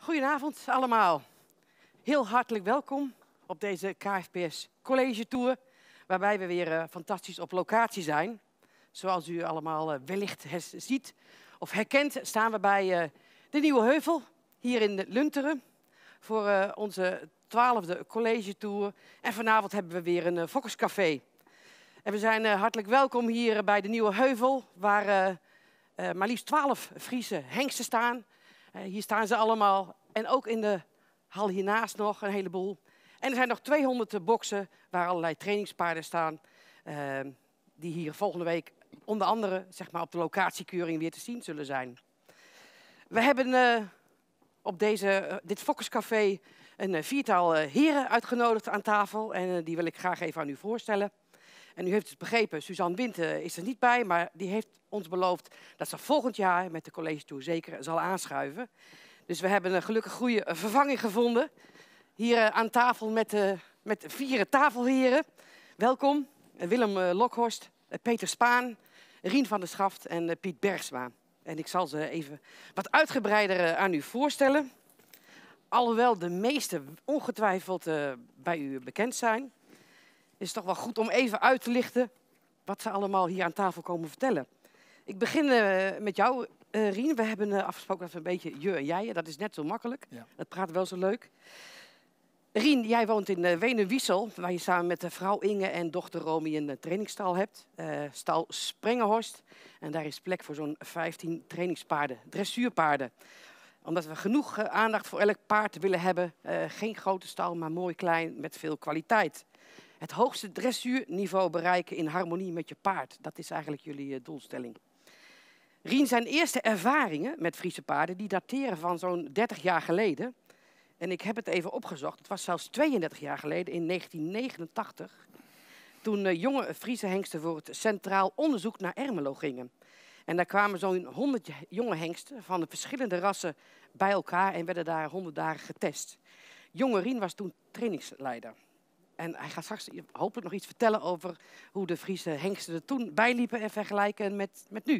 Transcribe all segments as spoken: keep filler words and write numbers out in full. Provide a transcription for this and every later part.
Goedenavond allemaal. Heel hartelijk welkom op deze K F P S College Tour, waarbij we weer uh, fantastisch op locatie zijn. Zoals u allemaal uh, wellicht ziet of herkent, staan we bij uh, de Nieuwe Heuvel, hier in Lunteren, voor uh, onze twaalfde College Tour. En vanavond hebben we weer een uh, Fokkerscafé. En we zijn uh, hartelijk welkom hier bij de Nieuwe Heuvel, waar uh, uh, maar liefst twaalf Friese hengsten staan. Uh, hier staan ze allemaal. En ook in de hal hiernaast nog een heleboel. En er zijn nog tweehonderd boksen waar allerlei trainingspaarden staan. Uh, die hier volgende week onder andere zeg maar, op de locatiekeuring weer te zien zullen zijn. We hebben uh, op deze, uh, dit Fokkerscafé een uh, viertal uh, heren uitgenodigd aan tafel. En uh, die wil ik graag even aan u voorstellen. En u heeft het begrepen, Suzanne Wind uh, is er niet bij, maar die heeft ons beloofd dat ze volgend jaar met de College Tour zeker zal aanschuiven. Dus we hebben een gelukkig goede vervanging gevonden. Hier uh, aan tafel met, uh, met vier tafelheren. Welkom, uh, Willem uh, Lokhorst, uh, Peter Spaan, Rien van der Schaft en uh, Piet Bergsma. En ik zal ze even wat uitgebreider uh, aan u voorstellen. Alhoewel de meeste ongetwijfeld uh, bij u bekend zijn, is het toch wel goed om even uit te lichten wat ze allemaal hier aan tafel komen vertellen. Ik begin uh, met jou, uh, Rien. We hebben uh, afgesproken dat we een beetje je en jij, dat is net zo makkelijk. Ja. Dat praat wel zo leuk. Rien, jij woont in uh, Wenum-Wiesel, waar je samen met de vrouw Inge en dochter Romy een uh, trainingsstal hebt. Uh, stal Sprengenhorst. En daar is plek voor zo'n vijftien trainingspaarden, dressuurpaarden. Omdat we genoeg uh, aandacht voor elk paard willen hebben. Uh, geen grote stal, maar mooi klein met veel kwaliteit. Het hoogste dressuurniveau bereiken in harmonie met je paard. Dat is eigenlijk jullie uh, doelstelling. Rien, zijn eerste ervaringen met Friese paarden, die dateren van zo'n dertig jaar geleden. En ik heb het even opgezocht. Het was zelfs tweeëndertig jaar geleden, in negentien negenentachtig. Toen uh, jonge Friese hengsten voor het Centraal Onderzoek naar Ermelo gingen. En daar kwamen zo'n honderd jonge hengsten van de verschillende rassen bij elkaar en werden daar honderd dagen getest. Jonge Rien was toen trainingsleider. En hij gaat straks hopelijk nog iets vertellen over hoe de Friese hengsten er toen bijliepen en vergelijken met, met nu.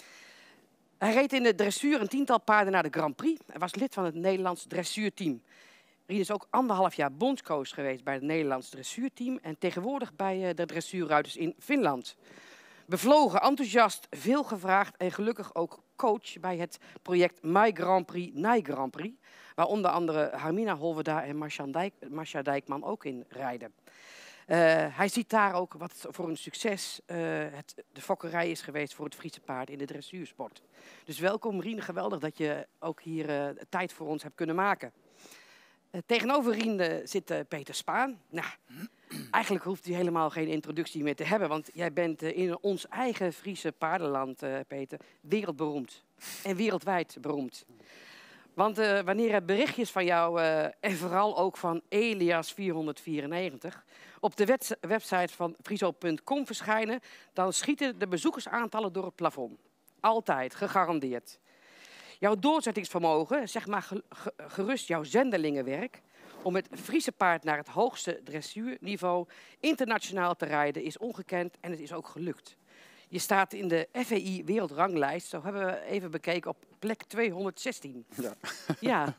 Hij reed in de dressuur een tiental paarden naar de Grand Prix. Hij was lid van het Nederlands dressuurteam. Rien is ook anderhalf jaar bondscoach geweest bij het Nederlands dressuurteam en tegenwoordig bij de dressuurruiters in Finland. Bevlogen, enthousiast, veel gevraagd en gelukkig ook coach bij het project My Grand Prix, Nij Grand Prix. Waar onder andere Harmina Holverda en Marcia, Dijk, Marcia Dijkman ook in rijden. Uh, hij ziet daar ook wat voor een succes uh, het, de fokkerij is geweest voor het Friese paard in de dressuursport. Dus welkom Rien, geweldig dat je ook hier uh, tijd voor ons hebt kunnen maken. Uh, tegenover Rien uh, zit uh, Peter Spaan. Nou, eigenlijk hoeft hij helemaal geen introductie meer te hebben, want jij bent uh, in ons eigen Friese paardenland, uh, Peter, wereldberoemd. En wereldwijd beroemd. Want uh, wanneer er berichtjes van jou, uh, en vooral ook van Elias vierhonderdvierennegentig, op de website van friso punt com verschijnen, dan schieten de bezoekersaantallen door het plafond. Altijd, gegarandeerd. Jouw doorzettingsvermogen, zeg maar gerust jouw zendelingenwerk, om het Friese paard naar het hoogste dressuurniveau internationaal te rijden, is ongekend en het is ook gelukt. Je staat in de F E I wereldranglijst, zo hebben we even bekeken, op plek tweehonderdzestien. Ja. Ja.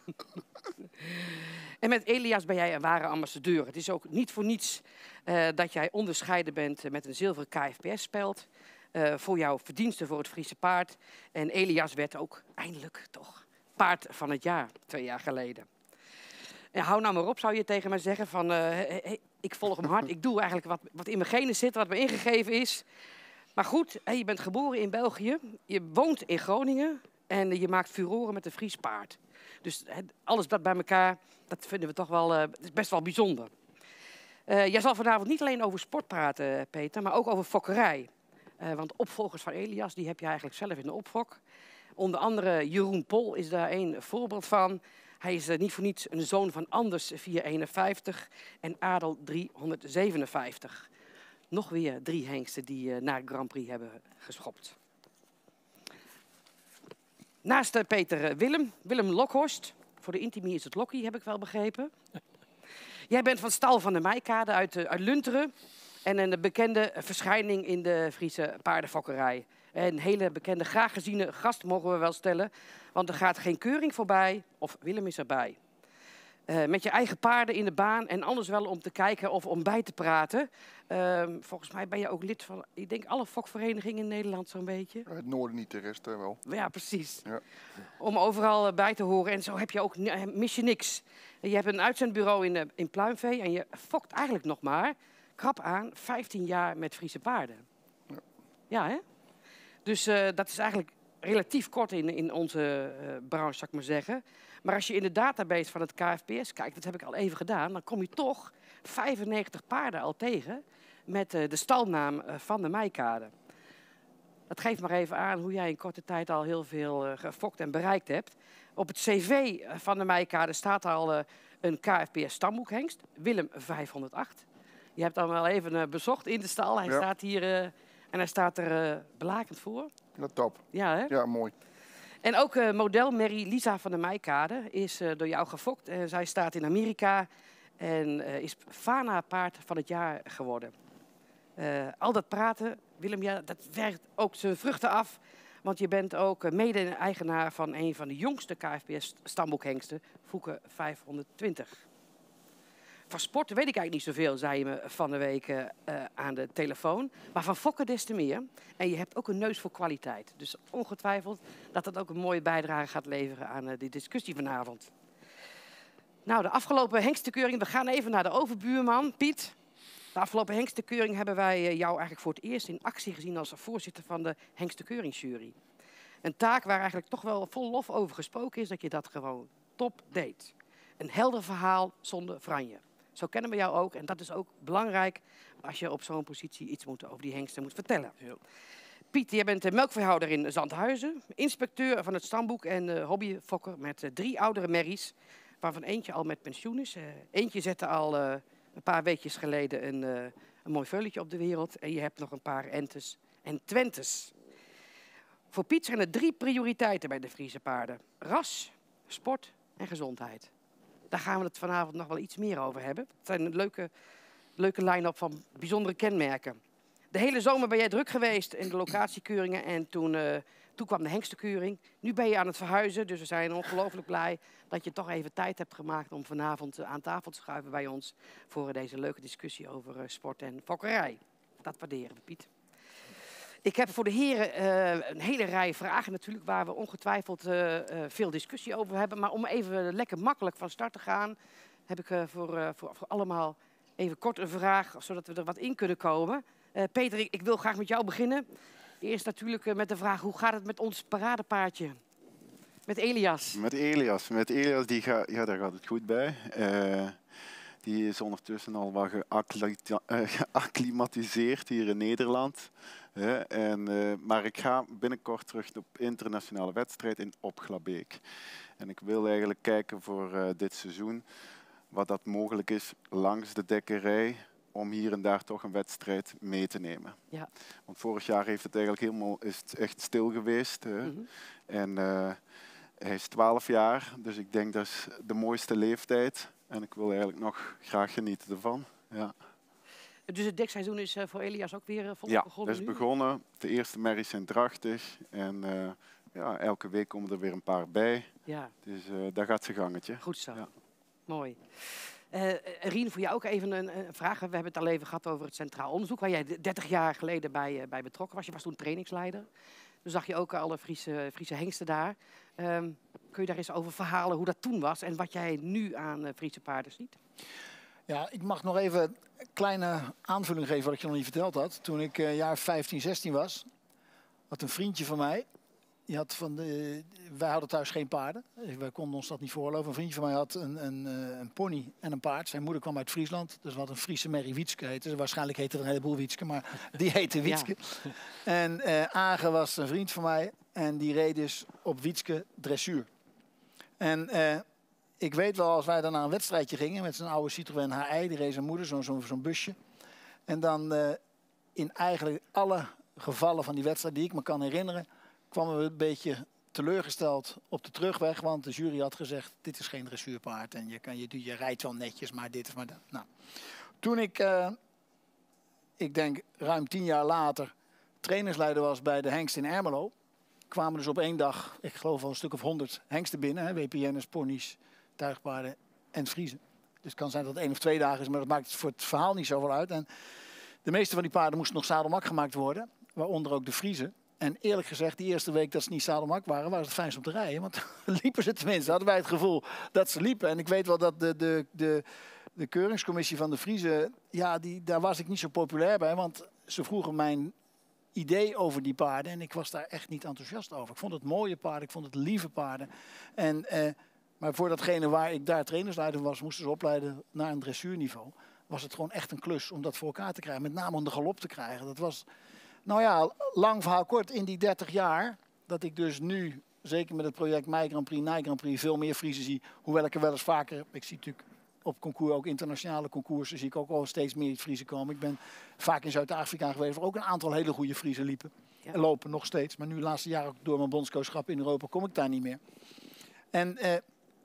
En met Elias ben jij een ware ambassadeur. Het is ook niet voor niets uh, dat jij onderscheiden bent met een zilveren K F P S-speld. Uh, voor jouw verdiensten voor het Friese paard. En Elias werd ook eindelijk toch paard van het jaar, twee jaar geleden. En hou nou maar op, zou je tegen mij zeggen, van uh, hey, hey, ik volg hem hard. Ik doe eigenlijk wat, wat in mijn genen zit, wat me ingegeven is. Maar goed, je bent geboren in België, je woont in Groningen en je maakt furoren met een Fries paard. Dus alles dat bij elkaar, dat vinden we toch wel, uh, is best wel bijzonder. Uh, jij zal vanavond niet alleen over sport praten, Peter, maar ook over fokkerij. Uh, want opvolgers van Elias, die heb je eigenlijk zelf in de opfok. Onder andere Jeroen Pol is daar een voorbeeld van. Hij is uh, niet voor niets een zoon van Anders vierhonderdeenenvijftig en Adel driehonderdzevenenvijftig. Nog weer drie hengsten die uh, naar Grand Prix hebben geschopt. Naast uh, Peter uh, Willem, Willem Lokhorst. Voor de intimie is het Lokkie, heb ik wel begrepen. Jij bent van stal van de Meikade uit, uh, uit Lunteren. En een bekende verschijning in de Friese paardenfokkerij. Een hele bekende, graag geziene gast mogen we wel stellen. Want er gaat geen keuring voorbij, of Willem is erbij. Uh, met je eigen paarden in de baan en anders wel om te kijken of om bij te praten. Uh, volgens mij ben je ook lid van, ik denk, alle fokverenigingen in Nederland zo'n beetje. Het noorden niet, de rest uh, wel. Ja, precies. Ja. Om overal uh, bij te horen. En zo heb je ook, uh, mis je niks. Je hebt een uitzendbureau in, uh, in Pluimvee en je fokt eigenlijk nog maar, krap aan, vijftien jaar met Friese paarden. Ja, ja hè? Dus uh, dat is eigenlijk relatief kort in, in onze uh, branche, zou ik maar zeggen. Maar als je in de database van het K F P S kijkt, dat heb ik al even gedaan, dan kom je toch vijfennegentig paarden al tegen met uh, de stalnaam uh, Van de Meijkade. Dat geeft maar even aan hoe jij in korte tijd al heel veel uh, gefokt en bereikt hebt. Op het cv van de Meijkade staat al uh, een K F P S stamboekhengst, Willem vijfhonderdacht. Je hebt dan wel even uh, bezocht in de stal. Hij ja. staat hier uh, en hij staat er uh, blakend voor. Ja, top. Ja, hè? Ja, mooi. En ook uh, model Mary Lisa van de Meijkade is uh, door jou gefokt. Uh, zij staat in Amerika en uh, is Fana paard van het jaar geworden. Uh, al dat praten, Willem, ja, dat werkt ook zijn vruchten af. Want je bent ook uh, mede-eigenaar van een van de jongste K F P S-stamboekhengsten, Fouke vijfhonderdtwintig. Van sport weet ik eigenlijk niet zoveel, zei je me van de week uh, aan de telefoon. Maar van fokken des te meer. En je hebt ook een neus voor kwaliteit. Dus ongetwijfeld dat dat ook een mooie bijdrage gaat leveren aan uh, die discussie vanavond. Nou, de afgelopen hengstenkeuring, we gaan even naar de overbuurman, Piet. De afgelopen hengstenkeuring hebben wij uh, jou eigenlijk voor het eerst in actie gezien als voorzitter van de hengstekeuringsjury. Een taak waar eigenlijk toch wel vol lof over gesproken is dat je dat gewoon top deed. Een helder verhaal zonder franje. Zo kennen we jou ook en dat is ook belangrijk als je op zo'n positie iets moet over die hengsten moet vertellen. Ja. Piet, jij bent de melkveehouder in Zandhuizen, inspecteur van het stamboek en uh, hobbyfokker met uh, drie oudere merries, waarvan eentje al met pensioen is. Uh, eentje zette al uh, een paar weekjes geleden een, uh, een mooi veulentje op de wereld en je hebt nog een paar entes en twentes. Voor Piet zijn er drie prioriteiten bij de Friese paarden. Ras, sport en gezondheid. Daar gaan we het vanavond nog wel iets meer over hebben. Het zijn een leuke, leuke line-up van bijzondere kenmerken. De hele zomer ben jij druk geweest in de locatiekeuringen en toen, uh, toen kwam de hengstenkeuring. Nu ben je aan het verhuizen, dus we zijn ongelooflijk blij dat je toch even tijd hebt gemaakt om vanavond uh, aan tafel te schuiven bij ons voor uh, deze leuke discussie over uh, sport en fokkerij. Dat waarderen we, Piet. Ik heb voor de heren uh, een hele rij vragen natuurlijk waar we ongetwijfeld uh, uh, veel discussie over hebben. Maar om even lekker makkelijk van start te gaan, heb ik uh, voor, uh, voor, voor allemaal even kort een vraag, zodat we er wat in kunnen komen. Uh, Peter, ik, ik wil graag met jou beginnen. Eerst natuurlijk uh, met de vraag, hoe gaat het met ons paradepaardje? Met Elias. Met Elias. Met Elias, die ga, ja, daar gaat het goed bij. Uh, die is ondertussen al wat geacclimatiseerd hier in Nederland. He, en, uh, maar ik ga binnenkort terug op internationale wedstrijd in Opglabeek. En ik wil eigenlijk kijken voor uh, dit seizoen wat dat mogelijk is langs de dekkerij om hier en daar toch een wedstrijd mee te nemen. Ja. Want vorig jaar heeft het eigenlijk helemaal, is het echt stil geweest. Mm-hmm. En uh, hij is twaalf jaar, dus ik denk dat is de mooiste leeftijd. En ik wil eigenlijk nog graag genieten ervan. Ja. Dus het dekseizoen is uh, voor Elias ook weer uh, volop ja, begonnen? Ja, het is nu? begonnen. De eerste merries zijn drachtig. En uh, ja, elke week komen er weer een paar bij. Ja. Dus uh, daar gaat zijn gangetje. Goed zo. Ja. Mooi. Uh, Rien, voor jou ook even een, een vraag. We hebben het al even gehad over het Centraal Onderzoek, waar jij dertig jaar geleden bij, uh, bij betrokken was. Je was toen trainingsleider. Toen zag je ook alle Friese, Friese hengsten daar. Um, kun je daar eens over verhalen hoe dat toen was en wat jij nu aan uh, Friese paarden ziet? Ja, ik mag nog even een kleine aanvulling geven wat ik je nog niet verteld had. Toen ik uh, jaar vijftien, zestien was, had een vriendje van mij, die had van de, wij hadden thuis geen paarden. Wij konden ons dat niet voorloven. Een vriendje van mij had een, een, een pony en een paard. Zijn moeder kwam uit Friesland, dus wat een Friese merrie Wietske heette. Waarschijnlijk heette er een heleboel Wietske, maar die heette Wietske. Ja. En uh, Age was een vriend van mij en die reed dus op Wietske dressuur. En uh, ik weet wel, als wij dan naar een wedstrijdje gingen met zijn oude Citroën H I, die reed zijn moeder, zo'n zo, zo'n busje. En dan uh, in eigenlijk alle gevallen van die wedstrijd die ik me kan herinneren, kwamen we een beetje teleurgesteld op de terugweg, want de jury had gezegd, dit is geen dressuurpaard en je, kan, je, je rijdt wel netjes, maar dit of maar dat. Nou, toen ik, uh, ik denk ruim tien jaar later, trainersleider was bij de hengst in Ermelo, kwamen dus op één dag, ik geloof al een stuk of honderd hengsten binnen. Hè, W P N'ers, ponies, tuigpaarden en Friezen. Dus het kan zijn dat het één of twee dagen is, maar dat maakt voor het verhaal niet zoveel uit. En de meeste van die paarden moesten nog zadelmak gemaakt worden, waaronder ook de Friezen. En eerlijk gezegd, die eerste week dat ze niet zadelmak waren, waren het fijnst om te rijden. Want liepen ze tenminste, hadden wij het gevoel dat ze liepen. En ik weet wel dat de, de, de, de keuringscommissie van de Friezen, ja, die, daar was ik niet zo populair bij. Want ze vroegen mijn idee over die paarden en ik was daar echt niet enthousiast over. Ik vond het mooie paarden, ik vond het lieve paarden. En, eh, maar voor datgene waar ik daar trainersleider was, moesten ze opleiden naar een dressuurniveau. Was het gewoon echt een klus om dat voor elkaar te krijgen. Met name om de galop te krijgen. Dat was, nou ja, lang verhaal kort. In die dertig jaar, dat ik dus nu, zeker met het project Mei Grand Prix, Nij Grand Prix, veel meer Friezen zie. Hoewel ik er wel eens vaker, ik zie natuurlijk op concours, ook internationale concoursen, zie ik ook al steeds meer Friezen komen. Ik ben vaak in Zuid-Afrika geweest, waar ook een aantal hele goede Friezen liepen. Ja. En lopen nog steeds. Maar nu de laatste jaren ook door mijn bondscoachschap in Europa kom ik daar niet meer. En eh,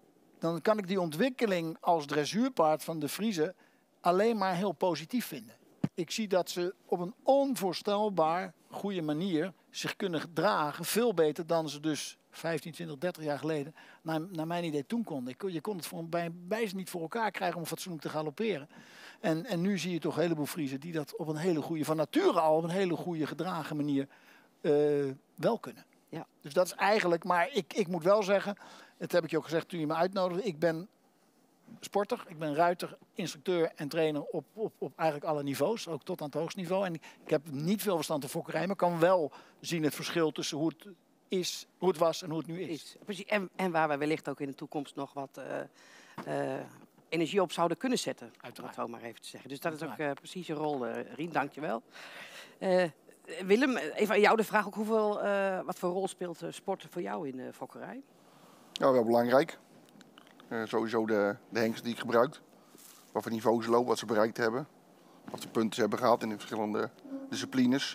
dan kan ik die ontwikkeling als dressuurpaard van de Friezen alleen maar heel positief vinden. Ik zie dat ze op een onvoorstelbaar goede manier zich kunnen gedragen. Veel beter dan ze dus vijftien, twintig, dertig jaar geleden naar, naar mijn idee toen konden. Ik, je kon het voor, bij, bij ze niet voor elkaar krijgen om fatsoenlijk te galopperen. En, en nu zie je toch een heleboel Friezen die dat op een hele goede, van nature al op een hele goede gedragen manier uh, wel kunnen. Ja. Dus dat is eigenlijk, maar ik, ik moet wel zeggen, dat heb ik je ook gezegd toen je me uitnodigde, ik ben sporter, ik ben ruiter, instructeur en trainer op, op, op eigenlijk alle niveaus, ook tot aan het hoogste niveau. En ik, ik heb niet veel verstand van fokkerij, maar kan wel zien het verschil tussen hoe het is, hoe het was en hoe het nu is. is. Precies. En, en waar we wellicht ook in de toekomst nog wat uh, uh, energie op zouden kunnen zetten. Uiteraard. Om het zo maar even te zeggen. Dus dat Uiteraard. is ook uh, precies je rol, uh, Rien. Dank je wel. Uh, Willem, even aan jou de vraag ook. Hoeveel, uh, wat voor rol speelt uh, sport voor jou in de fokkerij? Ja, wel belangrijk. Uh, sowieso de, de hengsten die ik gebruik. Wat voor niveau ze lopen, wat ze bereikt hebben. Wat voor punten ze hebben gehad in de verschillende disciplines.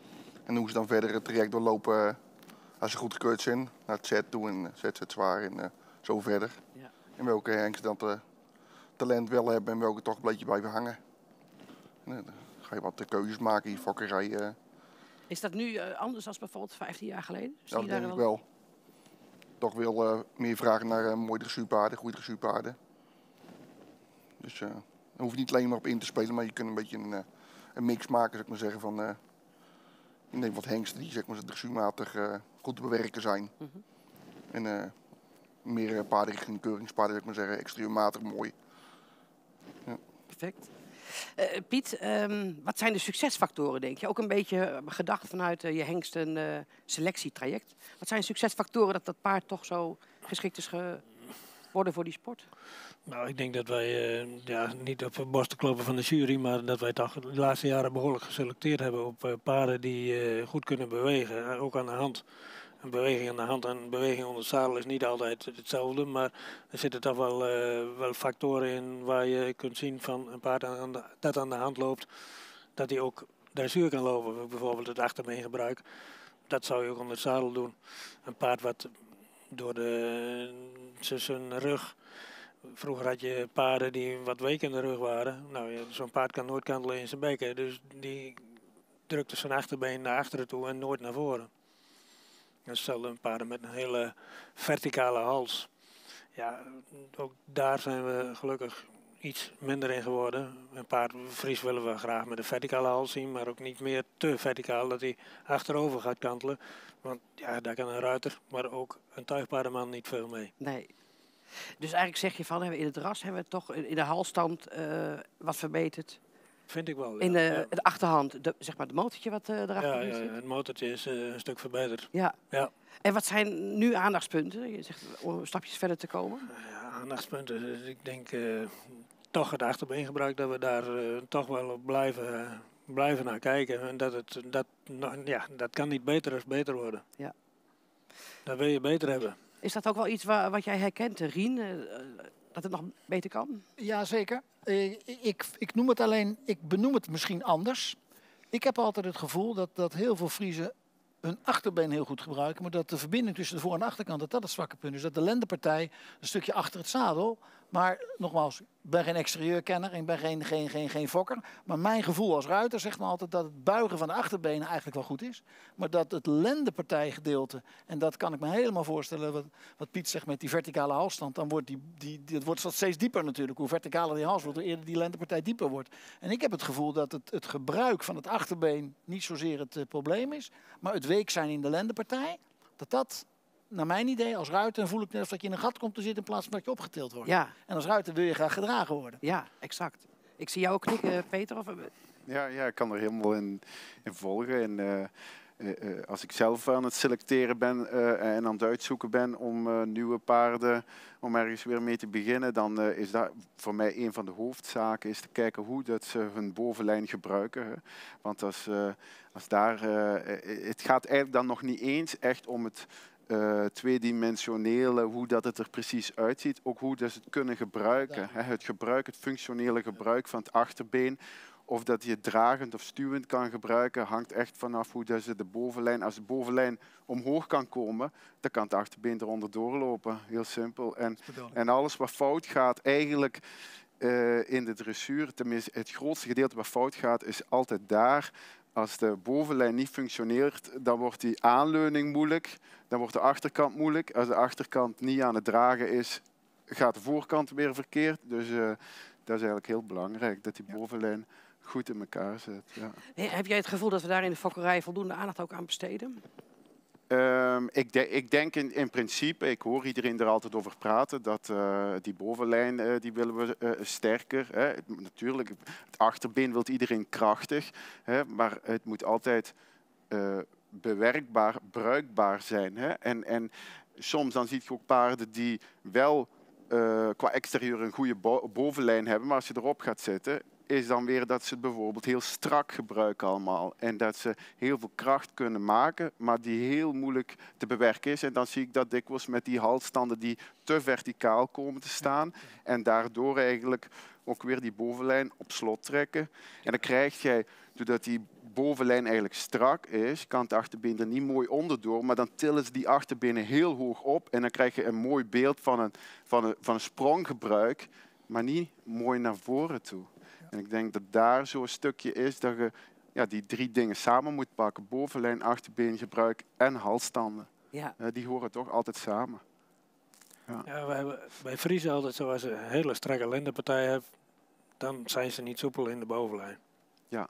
En hoe ze dan verder het traject doorlopen als ze goed gekeurd zijn. Naar het Z toe en Z, Z zwaar en uh, zo verder. Ja. En welke hengsten dat uh, talent wel hebben en welke toch een beetje blijven hangen. En, uh, dan ga je wat de keuzes maken in fokkerij. Uh. Is dat nu uh, anders dan bijvoorbeeld vijftien jaar geleden? Ja, dat denk ik wel. Toch wel uh, meer vragen naar uh, mooie dressuurpaarden, goede dressuurpaarden. Dus uh, dan hoef je niet alleen maar op in te spelen, maar je kunt een beetje een, uh, een mix maken, zou ik maar zeggen, van uh, ik neem wat hengsten die zeg maar dressuurmatig uh, goed te bewerken zijn. Mm-hmm. En uh, meer uh, paarden richting keuringspaarden, zou ik maar zeggen, exterieurmatig mooi. Ja. Perfect. Uh, Piet, um, wat zijn de succesfactoren, denk je? Ook een beetje gedacht vanuit uh, je hengsten uh, selectietraject. Wat zijn succesfactoren dat dat paard toch zo geschikt is geworden voor die sport? Nou, ik denk dat wij, uh, ja, niet op het borst te kloppen van de jury, maar dat wij toch de laatste jaren behoorlijk geselecteerd hebben op uh, paarden die uh, goed kunnen bewegen, uh, ook aan de hand. Een beweging aan de hand en een beweging onder het zadel is niet altijd hetzelfde, maar er zitten toch wel, uh, wel factoren in waar je kunt zien van een paard aan de, dat aan de hand loopt, dat hij ook dressuur kan lopen. Bijvoorbeeld het achterbeengebruik, dat zou je ook onder het zadel doen. Een paard wat door de, zijn rug, vroeger had je paarden die wat week in de rug waren. Nou, ja, zo'n paard kan nooit kantelen in zijn bekken, dus die drukte zijn achterbeen naar achteren toe en nooit naar voren. Hetzelfde een paarden met een hele verticale hals. Ja, ook daar zijn we gelukkig iets minder in geworden. Een paard Fries willen we graag met een verticale hals zien, maar ook niet meer te verticaal dat hij achterover gaat kantelen. Want ja, daar kan een ruiter, maar ook een tuigpaardenman niet veel mee. Nee. Dus eigenlijk zeg je van, in het ras hebben we toch in de halsstand uh, wat verbeterd. Vind ik wel, ja. In de, ja. de achterhand, de, zeg maar het motortje wat uh, erachter ja, zit. Ja, het motortje is uh, een stuk verbeterd. Ja. ja. En wat zijn nu aandachtspunten? Je zegt om stapjes verder te komen. Ja, aandachtspunten. Dus ik denk uh, toch het achterbeengebruik, dat we daar uh, toch wel op blijven, uh, blijven naar kijken. En dat, het, dat, nou, ja, dat kan niet beter als beter worden. Ja. Dat wil je beter hebben. Is dat ook wel iets waar, wat jij herkent, Rien? Uh, dat het nog beter kan? Jazeker. Uh, ik, ik noem het alleen, ik benoem het misschien anders. Ik heb altijd het gevoel dat, dat heel veel Friezen hun achterbeen heel goed gebruiken, maar dat de verbinding tussen de voor- en achterkant, dat dat het zwakke punt is. Dat de lendenpartij, een stukje achter het zadel, Maar nogmaals, ik ben geen exterieurkenner, ik ben geen, geen, geen, geen fokker. Maar mijn gevoel als ruiter zegt me altijd dat het buigen van de achterbenen eigenlijk wel goed is. Maar dat het lendenpartijgedeelte, en dat kan ik me helemaal voorstellen, wat, wat Piet zegt met die verticale halsstand, dan wordt die, die, die, het wordt steeds dieper natuurlijk. Hoe verticaler die hals wordt, hoe eerder die lendenpartij dieper wordt. En ik heb het gevoel dat het, het gebruik van het achterbeen niet zozeer het uh, probleem is, maar het week zijn in de lendenpartij, dat dat... Naar mijn idee, als ruiter voel ik net of dat je in een gat komt te zitten in plaats van dat je opgetild wordt. Ja. En als ruiter wil je graag gedragen worden. Ja, exact. Ik zie jou ook knikken, Peter. Of... Ja, ja, ik kan er helemaal in, in volgen. En, uh, uh, uh, als ik zelf aan het selecteren ben uh, en aan het uitzoeken ben om uh, nieuwe paarden, om ergens weer mee te beginnen, dan uh, is dat voor mij een van de hoofdzaken, is te kijken hoe dat ze hun bovenlijn gebruiken. Hè. Want als, uh, als daar, uh, het gaat eigenlijk dan nog niet eens echt om het Uh, tweedimensionele, hoe dat het er precies uitziet. Ook hoe dat ze het kunnen gebruiken. Hè. Het gebruik, het functionele gebruik van het achterbeen. Of dat je het dragend of stuwend kan gebruiken, hangt echt vanaf hoe dat ze de bovenlijn, als de bovenlijn omhoog kan komen, dan kan het achterbeen eronder doorlopen. Heel simpel. En, en alles wat fout gaat, eigenlijk uh, in de dressuur, tenminste het grootste gedeelte wat fout gaat, is altijd daar. Als de bovenlijn niet functioneert, dan wordt die aanleuning moeilijk. Dan wordt de achterkant moeilijk. Als de achterkant niet aan het dragen is, gaat de voorkant weer verkeerd. Dus uh, dat is eigenlijk heel belangrijk, dat die bovenlijn goed in elkaar zit. Ja. Hey, heb jij het gevoel dat we daar in de fokkerij voldoende aandacht ook aan besteden? Um, ik, de, ik denk in, in principe, ik hoor iedereen er altijd over praten, dat uh, die bovenlijn, uh, die willen we uh, sterker. Hè. Natuurlijk, het achterbeen wil iedereen krachtig, hè, maar het moet altijd uh, bewerkbaar, bruikbaar zijn. Hè. En, en soms dan zie je ook paarden die wel uh, qua exterieur een goede bo bovenlijn hebben, maar als je erop gaat zitten, is dan weer dat ze het bijvoorbeeld heel strak gebruiken allemaal. En dat ze heel veel kracht kunnen maken, maar die heel moeilijk te bewerken is. En dan zie ik dat dikwijls met die halsstanden die te verticaal komen te staan. En daardoor eigenlijk ook weer die bovenlijn op slot trekken. En dan krijg jij, doordat die bovenlijn eigenlijk strak is, kan het achterbeen er niet mooi onderdoor, maar dan tillen ze die achterbenen heel hoog op. En dan krijg je een mooi beeld van een, van een, van een spronggebruik, maar niet mooi naar voren toe. En ik denk dat daar zo'n stukje is dat je ja, die drie dingen samen moet pakken. Bovenlijn, achterbeengebruik en halsstanden. Ja. Uh, die horen toch altijd samen. Ja. Ja, wij hebben bij Fries altijd zo, als ze een hele strakke lendenpartij hebben, dan zijn ze niet soepel in de bovenlijn. Ja.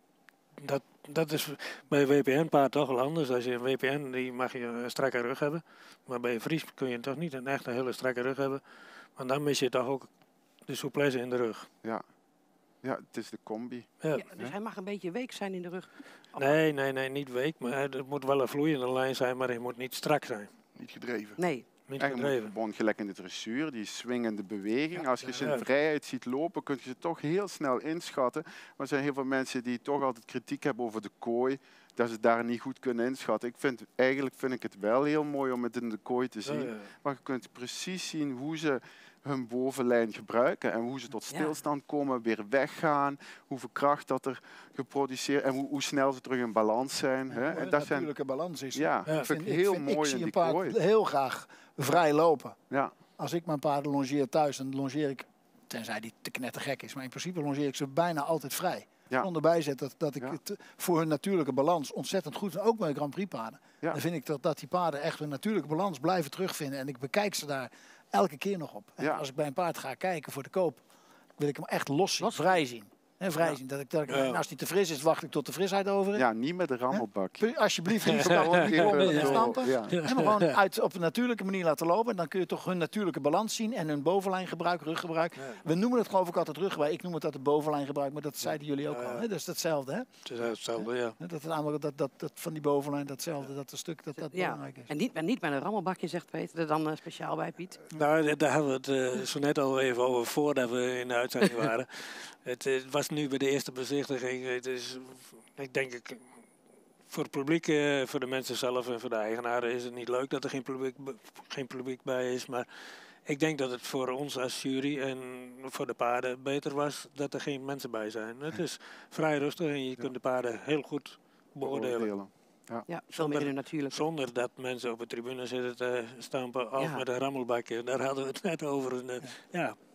Dat, dat is bij een W P N-paard toch wel anders. Als je een W P N, die mag je een strakke rug hebben. Maar bij een Fries kun je toch niet een echt een hele strakke rug hebben. Want dan mis je toch ook de souplesse in de rug. Ja. Ja, het is de combi. Ja. Ja, dus hij mag een beetje week zijn in de rug? Nee, nee, nee, niet week. Maar het moet wel een vloeiende lijn zijn, maar hij moet niet strak zijn. Niet gedreven. Nee. Niet en je gedreven. moet gewoon gelijk in de dressuur, die swingende beweging. Ja, als je ze in ja. vrijheid ziet lopen, kun je ze toch heel snel inschatten. Maar er zijn heel veel mensen die toch altijd kritiek hebben over de kooi, dat ze daar niet goed kunnen inschatten. Ik vind, eigenlijk vind ik het wel heel mooi om het in de kooi te zien. Ja, ja. Maar je kunt precies zien hoe ze hun bovenlijn gebruiken en hoe ze tot stilstand komen, weer weggaan, hoeveel kracht dat er geproduceerd en hoe, hoe snel ze terug in balans zijn. Hè? En dat natuurlijke zijn, balans is. ja, Ja. dat vind ik Ik heel vind, mooi ik in zie die een paard kooi. heel graag vrij lopen. Ja. Als ik mijn paarden longeer thuis, dan longeer ik, tenzij die te knettergek is, maar in principe longeer ik ze bijna altijd vrij. Ja. Zonder bijzet dat, dat ik Ja. het voor hun natuurlijke balans ontzettend goed vind. Ook bij Grand Prix paarden. Ja. Dan vind ik dat, dat die paarden echt hun natuurlijke balans blijven terugvinden. En ik bekijk ze daar elke keer nog op. En Ja. als ik bij een paard ga kijken voor de koop, wil ik hem echt los zien, Los? vrij zien. En vrij Ja. zien. Dat ik, dat ik, Ja. en als die te fris is, wacht ik tot de frisheid over is. Ja, niet met een rammelbakje. Alsjeblieft, niet verkopen, niet komen Even en zo, stampen. ja. En maar gewoon uit, op een natuurlijke manier laten lopen. En dan kun je toch hun natuurlijke balans zien. En hun bovenlijngebruik, ruggebruik. Ja. We noemen het geloof ik altijd ruggebruik. Ik noem het altijd bovenlijngebruik. Maar dat zeiden jullie ook Ja, ja. al. Hè? Dat is hetzelfde. Hè? Het is hetzelfde, ja. Dat, het namelijk dat, dat, dat van die bovenlijn, datzelfde. Dat een stuk dat dat Ja. belangrijk is. En niet, en niet met een rammelbakje, zegt Peter, er dan uh, speciaal bij, Piet. Nou, daar hebben we het uh, zo net al even over voordat we in de uitzending waren. het, het was nu bij de eerste bezichtiging. Het is, ik denk, ik, voor het publiek, uh, voor de mensen zelf en voor de eigenaren is het niet leuk dat er geen publiek, geen publiek bij is. Maar ik denk dat het voor ons als jury en voor de paarden beter was dat er geen mensen bij zijn. Het is vrij rustig en je Ja. kunt de paarden heel goed beoordelen. Beoordelen. Ja. Ja, veel meer in de natuurlijk. Zonder dat mensen op de tribune zitten te stampen of Ja. met een rammelbakje. Daar hadden we het net over. En, uh, ja.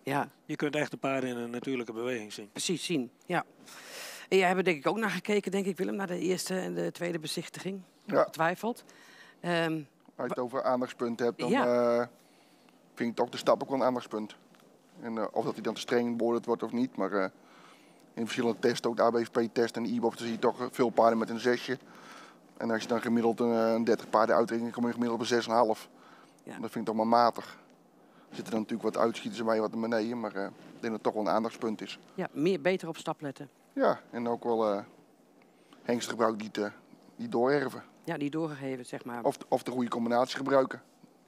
Ja, Je kunt echt een paard in een natuurlijke beweging zien. precies zien. Ja. En jij hebt er denk ik ook naar gekeken, denk ik, Willem, naar de eerste en de tweede bezichtiging. Ja. Getwijfeld. Ehm, Als je het over aandachtspunten hebt, dan Ja. eh, vind ik toch de stap ook wel een aandachtspunt. En, uh, of dat hij dan te streng beoordeeld wordt of niet. Maar uh, in verschillende testen, ook de A B V P-test en de I B O F, dan zie je toch veel paarden met een zesje. En als je dan gemiddeld een, een dertig paarden uitrekent, kom je gemiddeld op een zes komma vijf. Ja. Dat vind ik toch maar matig. Er zitten dan natuurlijk wat uitschieters bij, wat naar beneden. Maar uh, ik denk dat het toch wel een aandachtspunt is. ja, meer, beter op stap letten. Ja, en ook wel uh, hengsten gebruiken die, te, die doorerven. Ja, die doorgegeven, zeg maar. Of, of de goede combinatie gebruiken.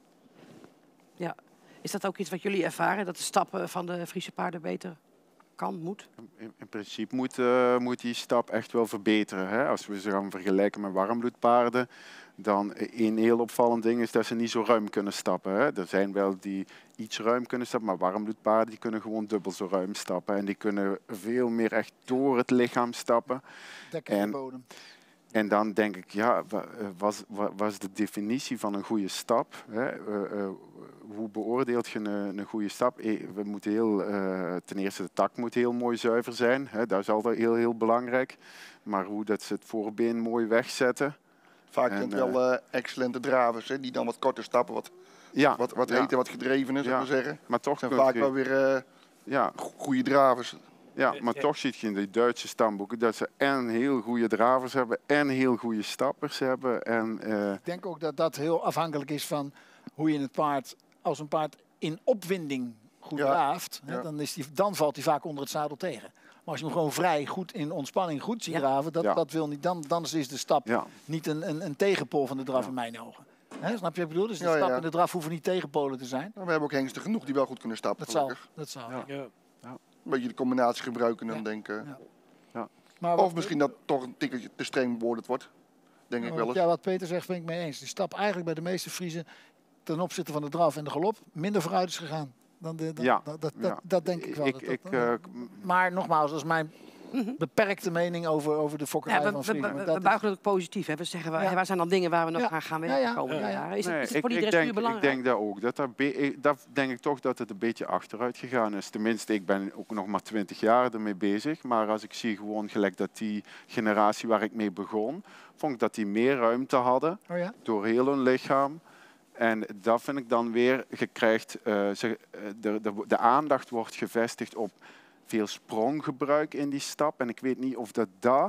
Ja. Is dat ook iets wat jullie ervaren, dat de stappen van de Friese paarden beter kan, moet? In, in principe moet, uh, moet die stap echt wel verbeteren. Hè? Als we ze gaan vergelijken met warmbloedpaarden, dan een heel opvallend ding is dat ze niet zo ruim kunnen stappen. Hè? Er zijn wel die iets ruim kunnen stappen, maar warmbloedpaarden die kunnen gewoon dubbel zo ruim stappen. En die kunnen veel meer echt door het lichaam stappen. Dekken de En- bodem. En dan denk ik, ja, wa- eh, was, wa- was de definitie van een goede stap? Hè? Eh, eh, hoe beoordeelt je een, een goede stap? Eh, We moeten heel, eh, ten eerste, de tak moet heel mooi zuiver zijn. Hè? Dat is altijd heel, heel belangrijk. Maar hoe dat ze het voorbeen mooi wegzetten. Vaak En, zijn het wel uh, excellente dravers, hè, die dan wat korter stappen, wat, Ja, wat, wat ja, heter, wat gedreven is, zou ik Ja. maar zeggen. maar toch, Het zijn kun vaak je- wel weer uh, ja, goede dravers. ja, maar Ja. toch ziet je in de Duitse stamboeken dat ze en heel goede dravers hebben en heel goede stappers hebben. En, eh, Ik denk ook dat dat heel afhankelijk is van hoe je het paard, als een paard in opwinding goed Ja. draaft, hè, Ja. dan, is die, dan valt hij vaak onder het zadel tegen. Maar als je hem gewoon vrij goed in ontspanning goed ziet Ja. draven, dat, Ja. dat wil niet, dan, dan is de stap ja. niet een, een, een tegenpol van de draf Ja. in mijn ogen. Hè, snap je wat ik bedoel? Dus de Ja, ja, stap ja. en de draf hoeven niet tegenpolen te zijn. Maar we hebben ook hengsten genoeg die wel goed kunnen stappen, Dat zal. gelukkig. Dat zal. Ja. Ja. Een beetje de combinatie gebruiken en Ja. denken. Ja. Maar wat, Of misschien dat toch een tikkeltje te streng beoordeeld wordt. Denk ik wel eens. Ja, wat Peter zegt ben ik mee eens. Die stap eigenlijk bij de meeste Friezen ten opzichte van de draf en de galop minder vooruit is gegaan. Dan de, dan, Ja, dat, dat, ja. dat, dat denk ik wel. Ik, dat, ik, dat- eh, maar nogmaals, dat is mijn beperkte mening over, over de fokkerij Ja, we, van we, Friesen. we, Want we dat is- buigen het ook positief. Hè. We zeggen, waar, Ja. waar zijn dan dingen waar we nog Ja. aan gaan werken Ja, ja. de komende Ja, ja. jaren? Is, het, Nee, is het ik, voor die ik, dressuur denk, ik belangrijk? denk dat ook. Dat dat, be- ik- dat denk ik toch dat het een beetje achteruit gegaan is. Tenminste, ik ben ook nog maar twintig jaar ermee bezig. Maar als ik zie gewoon gelijk dat die generatie waar ik mee begon, vond ik dat die meer ruimte hadden Oh ja? door heel hun lichaam. En dat vind ik dan weer, je krijgt, eh, ze- eh, de, de, de aandacht wordt gevestigd op veel spronggebruik in die stap. En ik weet niet of dat daar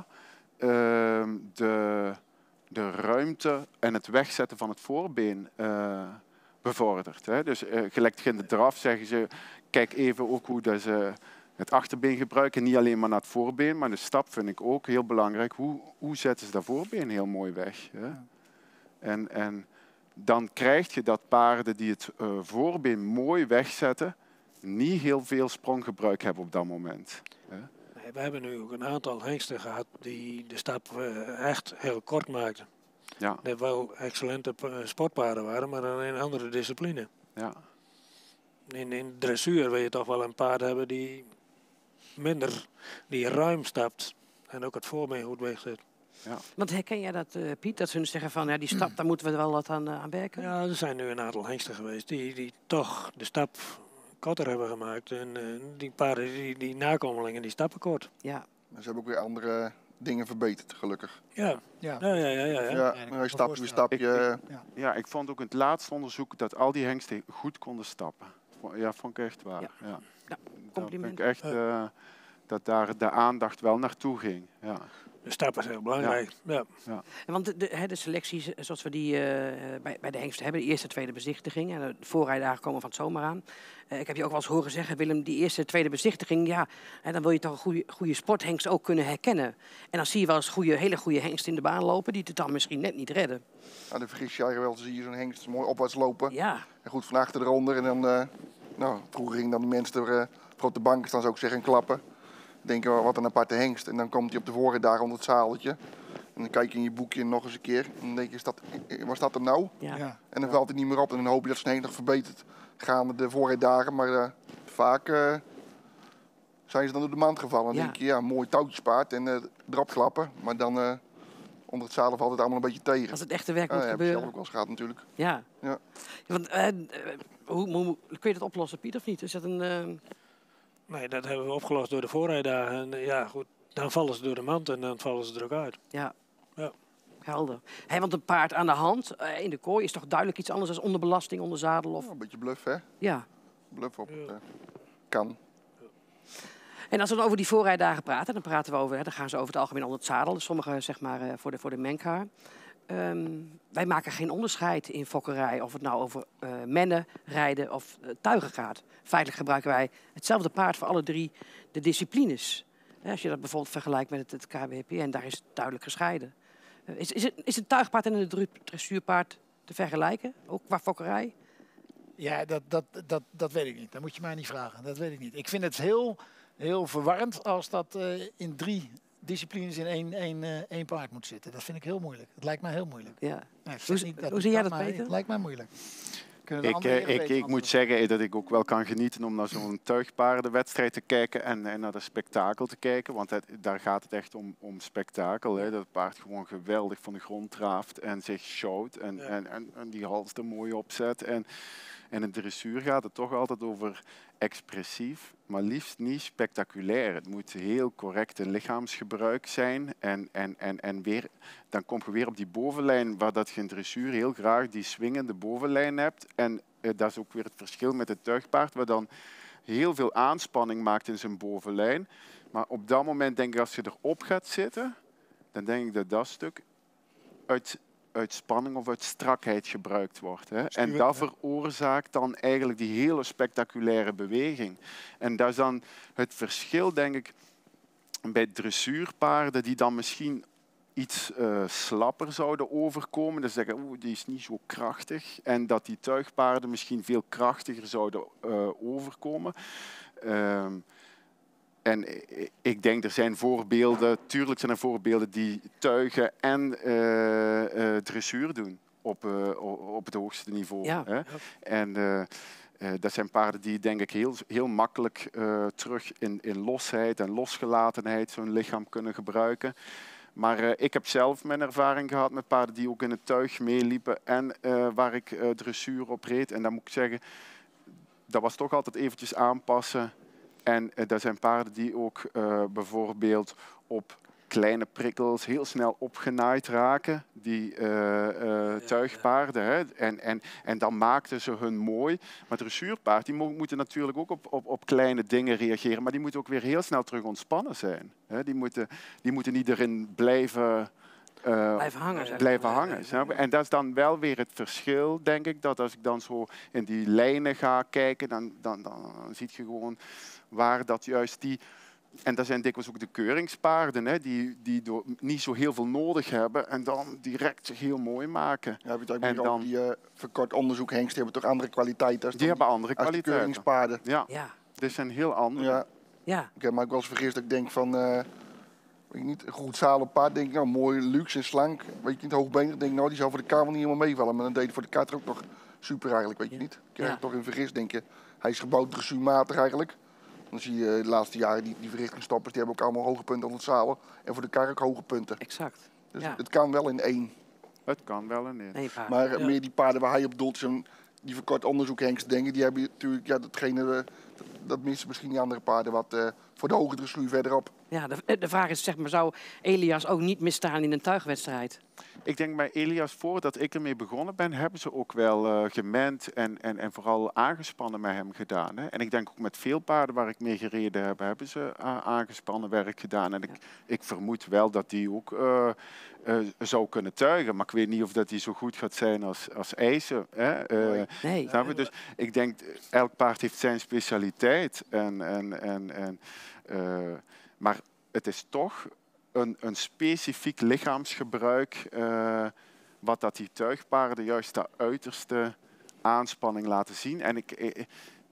ehm, de, de ruimte en het wegzetten van het voorbeen eh, bevordert. Hè. Dus eh, gelijk in de draf zeggen ze, kijk even ook hoe dat ze het achterbeen gebruiken. Niet alleen maar naar het voorbeen, maar de stap vind ik ook heel belangrijk. Hoe, hoe zetten ze dat voorbeen heel mooi weg? Hè? En, en dan krijg je dat paarden die het uh, voorbeen mooi wegzetten, niet heel veel spronggebruik hebben op dat moment. Hè? Nee, we hebben nu ook een aantal hengsten gehad die de stap eh, echt heel kort maakten. Ja, Dat wel excellente pa- sportpaarden waren, maar dan in een andere discipline. ja, In, in dressuur wil je toch wel een paard hebben die minder, die ruim stapt en ook het voorbeen goed wegzet. Want herken jij dat, eh, Piet? Dat ze hun zeggen van, ja, die stap, daar moeten we wel wat aan, eh, aan werken? Ja, er zijn nu een aantal hengsten geweest die, die toch de stap korter hebben gemaakt. En eh, die paarden, die, die nakomelingen, die stappen kort. Ja. Maar ze hebben ook weer andere dingen verbeterd, gelukkig. Ja, Ja. ja, ja, ja. ja, ja. Ja, ik kan een me stapje weer voorstellen. stapje. ja, ik vond ook in het laatste onderzoek dat al die hengsten goed konden stappen. Ja, vond ik echt waar. Ja. Ja. Ja, Dat compliment. vind ik echt eh, dat daar de aandacht wel naartoe ging. Ja. De stap is heel belangrijk. Ja. En Want de, de, hè, de selecties eh, zoals we die eh, bij, bij de hengsten hebben, de eerste, tweede bezichtiging. En de voorrijdagen komen van het zomer aan. Eh, ik heb je ook wel eens horen zeggen, Willem, die eerste, tweede bezichtiging, ja, hè, dan wil je toch een goede, goede sporthengst ook kunnen herkennen. En dan zie je wel eens goede, hele goede hengsten in de baan lopen, die het dan misschien net niet redden. Nou, de vergis jij wel, zie je zo'n hengst mooi opwaarts lopen. Ja, En goed van achter eronder. En dan, eh, nou, vroeger gingen dan die mensen er uh, op de bank staan, zou ik zeggen, en klappen. Denken, wat een aparte hengst. En dan komt hij op de vorige dagen onder het zaaltje. En dan kijk je in je boekje nog eens een keer. En dan denk je, is dat, waar staat hem nou? ja. Ja. En dan valt hij niet meer op. En dan hoop je dat zijn hengst nog verbeterd gaande de vorige dagen. Maar uh, vaak uh, zijn ze dan door de mand gevallen. Dan Ja. denk je, ja, mooi touwtjespaard en uh, erop klappen. Maar dan uh, onder het zadel valt het allemaal een beetje tegen. Als het echte werk Ja, moet dat heb ik zelf gebeuren. ook wel eens gehad natuurlijk. Ja. Ja. Want, eh, eh, Hoe, hoe, kun je dat oplossen, Piet, of niet? Is dat een... Uh... Nee, dat hebben we opgelost door de voorrijdagen. En uh, ja, goed, dan vallen ze door de mand en dan vallen ze er ook uit. Ja. Ja. Helder. Hey, want een paard aan de hand, uh, in de kooi, is toch duidelijk iets anders dan onderbelasting, onder zadel? Of... Ja, een beetje bluff, hè? Ja. Bluff op. Ja. Uh, kan. En als we dan over die voorrijdagen praten, dan praten we over, hè, dan gaan ze over het algemeen onder het zadel. Sommige zeg maar uh, voor de, voor de mengkaar. Um, wij maken geen onderscheid in fokkerij of het nou over uh, mennen, rijden of uh, tuigen gaat. Feitelijk gebruiken wij hetzelfde paard voor alle drie de disciplines. Ja, als je dat bijvoorbeeld vergelijkt met het, het K W P N, daar is het duidelijk gescheiden. Uh, is, is, het, is het tuigpaard en het dressuurpaard te vergelijken, ook qua fokkerij? Ja, dat, dat, dat, dat weet ik niet. Dat moet je mij niet vragen. Dat weet ik niet. Ik vind het heel, heel verwarrend als dat uh, in drie disciplines in één, één, uh, één paard moet zitten. Dat vind ik heel moeilijk. Het lijkt mij heel moeilijk. Ja. Nee, hoe niet, dat hoe zie jij dat, maar, Peter? Het lijkt mij moeilijk. Ik, uh, ik, ik moet zeggen dat ik ook wel kan genieten om naar zo'n tuigpaardenwedstrijd te kijken en, en naar de spektakel te kijken. Want het, daar gaat het echt om, om spektakel. Hè. Dat het paard gewoon geweldig van de grond draaft en zich showt en, ja. en, en, en die hals er mooi opzet. En, en in de dressuur gaat het toch altijd over expressief, maar liefst niet spectaculair. Het moet heel correct in lichaamsgebruik zijn. En, en, en, en weer, dan kom je weer op die bovenlijn, waar dat je in dressuur heel graag die swingende bovenlijn hebt. En eh, dat is ook weer het verschil met het tuigpaard, waar dan heel veel aanspanning maakt in zijn bovenlijn. Maar op dat moment denk ik, als je erop gaat zitten, dan denk ik dat dat stuk uit... uit spanning of uit strakheid gebruikt wordt. Hè. En dat veroorzaakt dan eigenlijk die hele spectaculaire beweging. En dat is dan het verschil, denk ik, bij dressuurpaarden die dan misschien iets uh, slapper zouden overkomen. Dus zeggen, oeh, die is niet zo krachtig. En dat die tuigpaarden misschien veel krachtiger zouden uh, overkomen. Uh, En ik denk, er zijn voorbeelden, tuurlijk zijn er voorbeelden die tuigen en uh, uh, dressuur doen op, uh, op het hoogste niveau. Ja. Hè? En uh, uh, dat zijn paarden die, denk ik, heel, heel makkelijk uh, terug in, in losheid en losgelatenheid zo'n lichaam kunnen gebruiken. Maar uh, ik heb zelf mijn ervaring gehad met paarden die ook in het tuig meeliepen en uh, waar ik uh, dressuur op reed. En dan moet ik zeggen, dat was toch altijd eventjes aanpassen. En uh, dat zijn paarden die ook uh, bijvoorbeeld op kleine prikkels heel snel opgenaaid raken, die uh, uh, tuigpaarden. Hè? En, en, en dan maakten ze hun mooi. Maar dressuurpaard, die mo moeten natuurlijk ook op, op, op kleine dingen reageren, maar die moeten ook weer heel snel terug ontspannen zijn. Hè? Die, moeten, die moeten niet erin blijven... Uh, blijven hangen. Zeg. Blijven hangen. Snap je? En dat is dan wel weer het verschil, denk ik, dat als ik dan zo in die lijnen ga kijken, dan, dan, dan, dan zie je gewoon waar dat juist die... En dat zijn dikwijls ook de keuringspaarden, hè, die, die door, niet zo heel veel nodig hebben en dan direct zich heel mooi maken. Ja, heb je en dan, die uh, verkort onderzoekhengsten die hebben toch andere kwaliteiten? Die, die hebben andere kwaliteiten. Keuringspaarden. Ja. ja, dit zijn heel andere. Ja. Ja. Ik heb me ook wel eens vergist dat ik denk van, uh, weet je niet, een goed zalenpaard, denk ik, nou mooi, luxe en slank, weet je niet, hoogbenig, denk ik, nou die zou voor de kamer niet helemaal meevallen, maar dan deed het voor de kaart ook nog super eigenlijk, weet je niet. Ik krijg ja. toch in vergist, denk je, hij is gebouwd dressuurmatig eigenlijk. Dan zie je de laatste jaren die, die verrichtingstoppers, die hebben ook allemaal hoge punten onder het zadel. En voor de kar ook hoge punten. Exact. Dus ja. het kan wel in één. Het kan wel in één. Nee, paard. Maar ja. meer die paarden waar hij op doelt, zo'n die verkort onderzoekhengsten, denk ik, die hebben natuurlijk, ja, datgene, dat, dat missen misschien die andere paarden wat uh, voor de hoge dressuur verderop. Ja, de, de vraag is, zeg maar, zou Elias ook niet misstaan in een tuigwedstrijd? Ik denk bij Elias, voordat ik ermee begonnen ben, hebben ze ook wel uh, gemend en, en, en vooral aangespannen met hem gedaan. Hè. En ik denk ook met veel paarden waar ik mee gereden heb, hebben ze uh, aangespannen werk gedaan. En ja. ik, ik vermoed wel dat die ook uh, uh, zou kunnen tuigen. Maar ik weet niet of dat die zo goed gaat zijn als, als eisen. Hè. Uh, nee. Snap je? Dus ik denk, elk paard heeft zijn specialiteit. En, en, en, en, uh, maar het is toch... Een, een specifiek lichaamsgebruik, uh, wat dat die tuigpaarden juist de uiterste aanspanning laten zien. En ik, ik,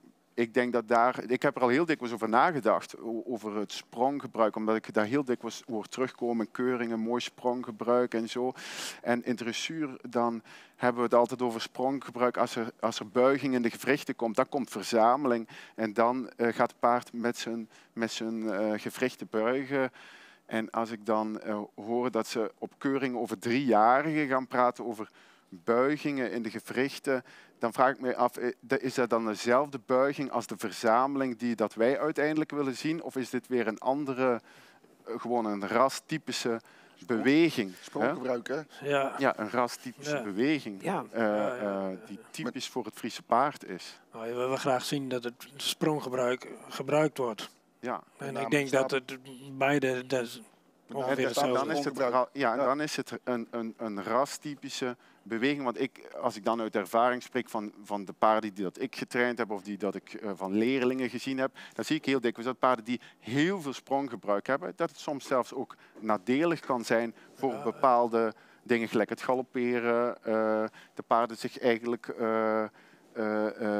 ik denk dat daar, ik heb er al heel dikwijls over nagedacht, over het spronggebruik, omdat ik daar heel dikwijls hoor terugkomen in keuringen, mooi spronggebruik en zo. En in dressuur dan hebben we het altijd over spronggebruik. Als er, als er buiging in de gewrichten komt, dan komt verzameling. En dan uh, gaat het paard met zijn, met zijn uh, gewrichten buigen. En als ik dan uh, hoor dat ze op keuringen over driejarigen gaan praten over buigingen in de gewrichten, dan vraag ik me af, is dat dan dezelfde buiging als de verzameling die dat wij uiteindelijk willen zien? Of is dit weer een andere, gewoon een rastypische beweging? Spronggebruik, hè? Ja. Ja, een rastypische Ja. beweging Ja. uh, uh, die typisch voor het Friese paard is. Nou, je wil wel graag zien dat het spronggebruik gebruikt wordt. Ja. En ik denk dat het beide... Dat ongeveer dan, hetzelfde dan is het, ja, en Ja. dan is het een, een, een rastypische beweging. Want ik, als ik dan uit ervaring spreek van, van de paarden die dat ik getraind heb of die dat ik uh, van leerlingen gezien heb, dan zie ik heel dikwijls dat paarden die heel veel spronggebruik hebben, dat het soms zelfs ook nadelig kan zijn voor Ja. bepaalde dingen, gelijk het galopperen. Uh, de paarden zich eigenlijk uh, uh, uh,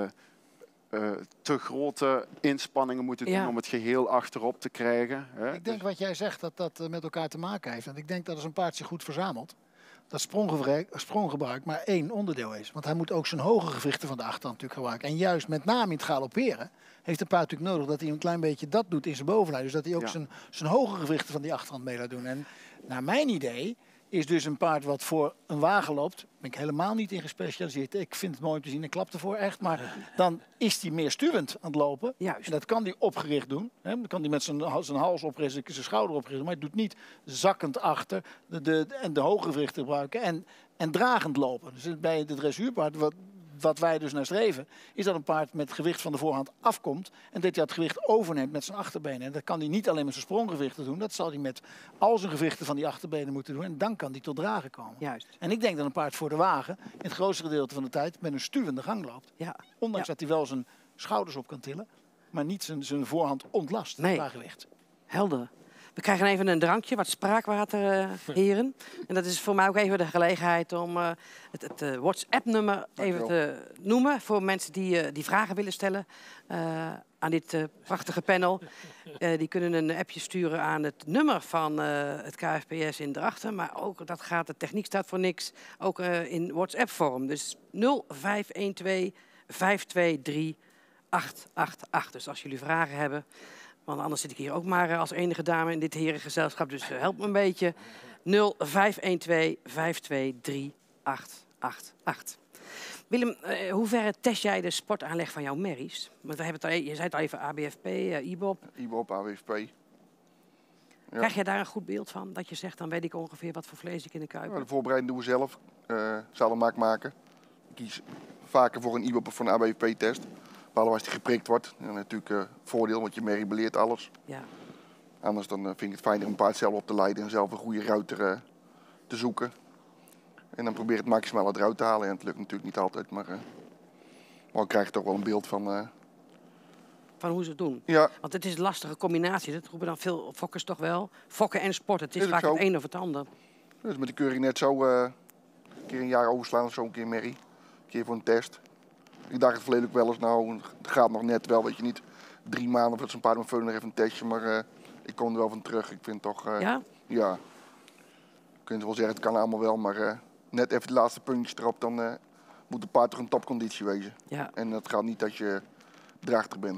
Uh, te grote inspanningen moeten doen Ja. om het geheel achterop te krijgen. Hè? Ik denk wat jij zegt, dat dat uh, met elkaar te maken heeft. Want ik denk dat als een paard zich goed verzamelt, dat spronggebruik, spronggebruik maar één onderdeel is. Want hij moet ook zijn hoge gewichten van de achterhand natuurlijk gebruiken. En juist met name in het galopperen heeft een paard natuurlijk nodig dat hij een klein beetje dat doet in zijn bovenlijn. Dus dat hij ook Ja. zijn, zijn hoge gewichten van die achterhand mee laat doen. En naar mijn idee is dus een paard wat voor een wagen loopt, ben ik helemaal niet in gespecialiseerd. Ik vind het mooi om te zien, ik klap ervoor echt. Maar dan is hij meer stuwend aan het lopen. Juist. En dat kan hij opgericht doen. Hè. Dan kan hij met zijn, zijn hals oprichten, zijn schouder oprichten. Maar hij doet niet zakkend achter de, de, en de hoge gewrichten gebruiken. En, en dragend lopen. Dus bij het dressuurpaard, wat, wat wij dus naar streven, is dat een paard met het gewicht van de voorhand afkomt. En dat hij dat gewicht overneemt met zijn achterbenen. En dat kan hij niet alleen met zijn spronggewichten doen. Dat zal hij met al zijn gewichten van die achterbenen moeten doen. En dan kan hij tot dragen komen. Juist. En ik denk dat een paard voor de wagen in het grootste gedeelte van de tijd met een stuwende gang loopt. Ja. Ondanks Ja. dat hij wel zijn schouders op kan tillen, maar niet zijn, zijn voorhand ontlast Nee. qua gewicht. Helder. We krijgen even een drankje, wat spraakwater, uh, heren. En dat is voor mij ook even de gelegenheid om uh, het, het uh, WhatsApp-nummer even te noemen voor mensen die, uh, die vragen willen stellen uh, aan dit uh, prachtige panel. Uh, die kunnen een appje sturen aan het nummer van uh, het K F P S in Drachten. Maar ook, dat gaat, de techniek staat voor niks, ook uh, in WhatsApp-vorm. Dus nul vijf een twee vijf twee drie acht acht acht. Dus als jullie vragen hebben... Want anders zit ik hier ook maar als enige dame in dit herengezelschap. Dus uh, help me een beetje. nul vijf een twee vijf twee drie acht acht acht. Willem, uh, hoe ver test jij de sportaanleg van jouw merries? Want we hebben het al, je zei het al even A B F P, uh, I B O P. I B O P, A B F P. Ja. Krijg je daar een goed beeld van? Dat je zegt, dan weet ik ongeveer wat voor vlees ik in de kuip Ja, heb. de voorbereiding doen we zelf. Uh, Zadelmaak maken. Ik kies vaker voor een I B O P of voor een A B F P-test. Behalve als die geprikt wordt. En natuurlijk uh, voordeel, want je merrie beleert alles. Ja. Anders dan, uh, vind ik het fijner om een paard zelf op te leiden en zelf een goede ruiter uh, te zoeken. En dan probeer het maximaal eruit te halen. En het lukt natuurlijk niet altijd, maar, uh, maar ik krijg toch wel een beeld van... Uh, Van hoe ze het doen. ja, Want het is een lastige combinatie. Dat roepen dan veel fokkers toch wel. Fokken en sporten. Het is Is het vaak zo? het een of het ander. dus met de keuring net zo uh, een keer een jaar overslaan of zo, een keer merrie. Een keer voor een test. Ik dacht het verleden ook wel eens, nou, het gaat nog net wel, weet je niet. Drie maanden of dat zo'n paard met veulen nog even een testje, maar uh, ik kom er wel van terug. Ik vind toch, uh, Ja? ja, je kunt wel zeggen, het kan allemaal wel, maar uh, net even de laatste puntjes erop, dan uh, moet de paard toch een topconditie wezen. Ja. En dat gaat niet als je drachtig bent.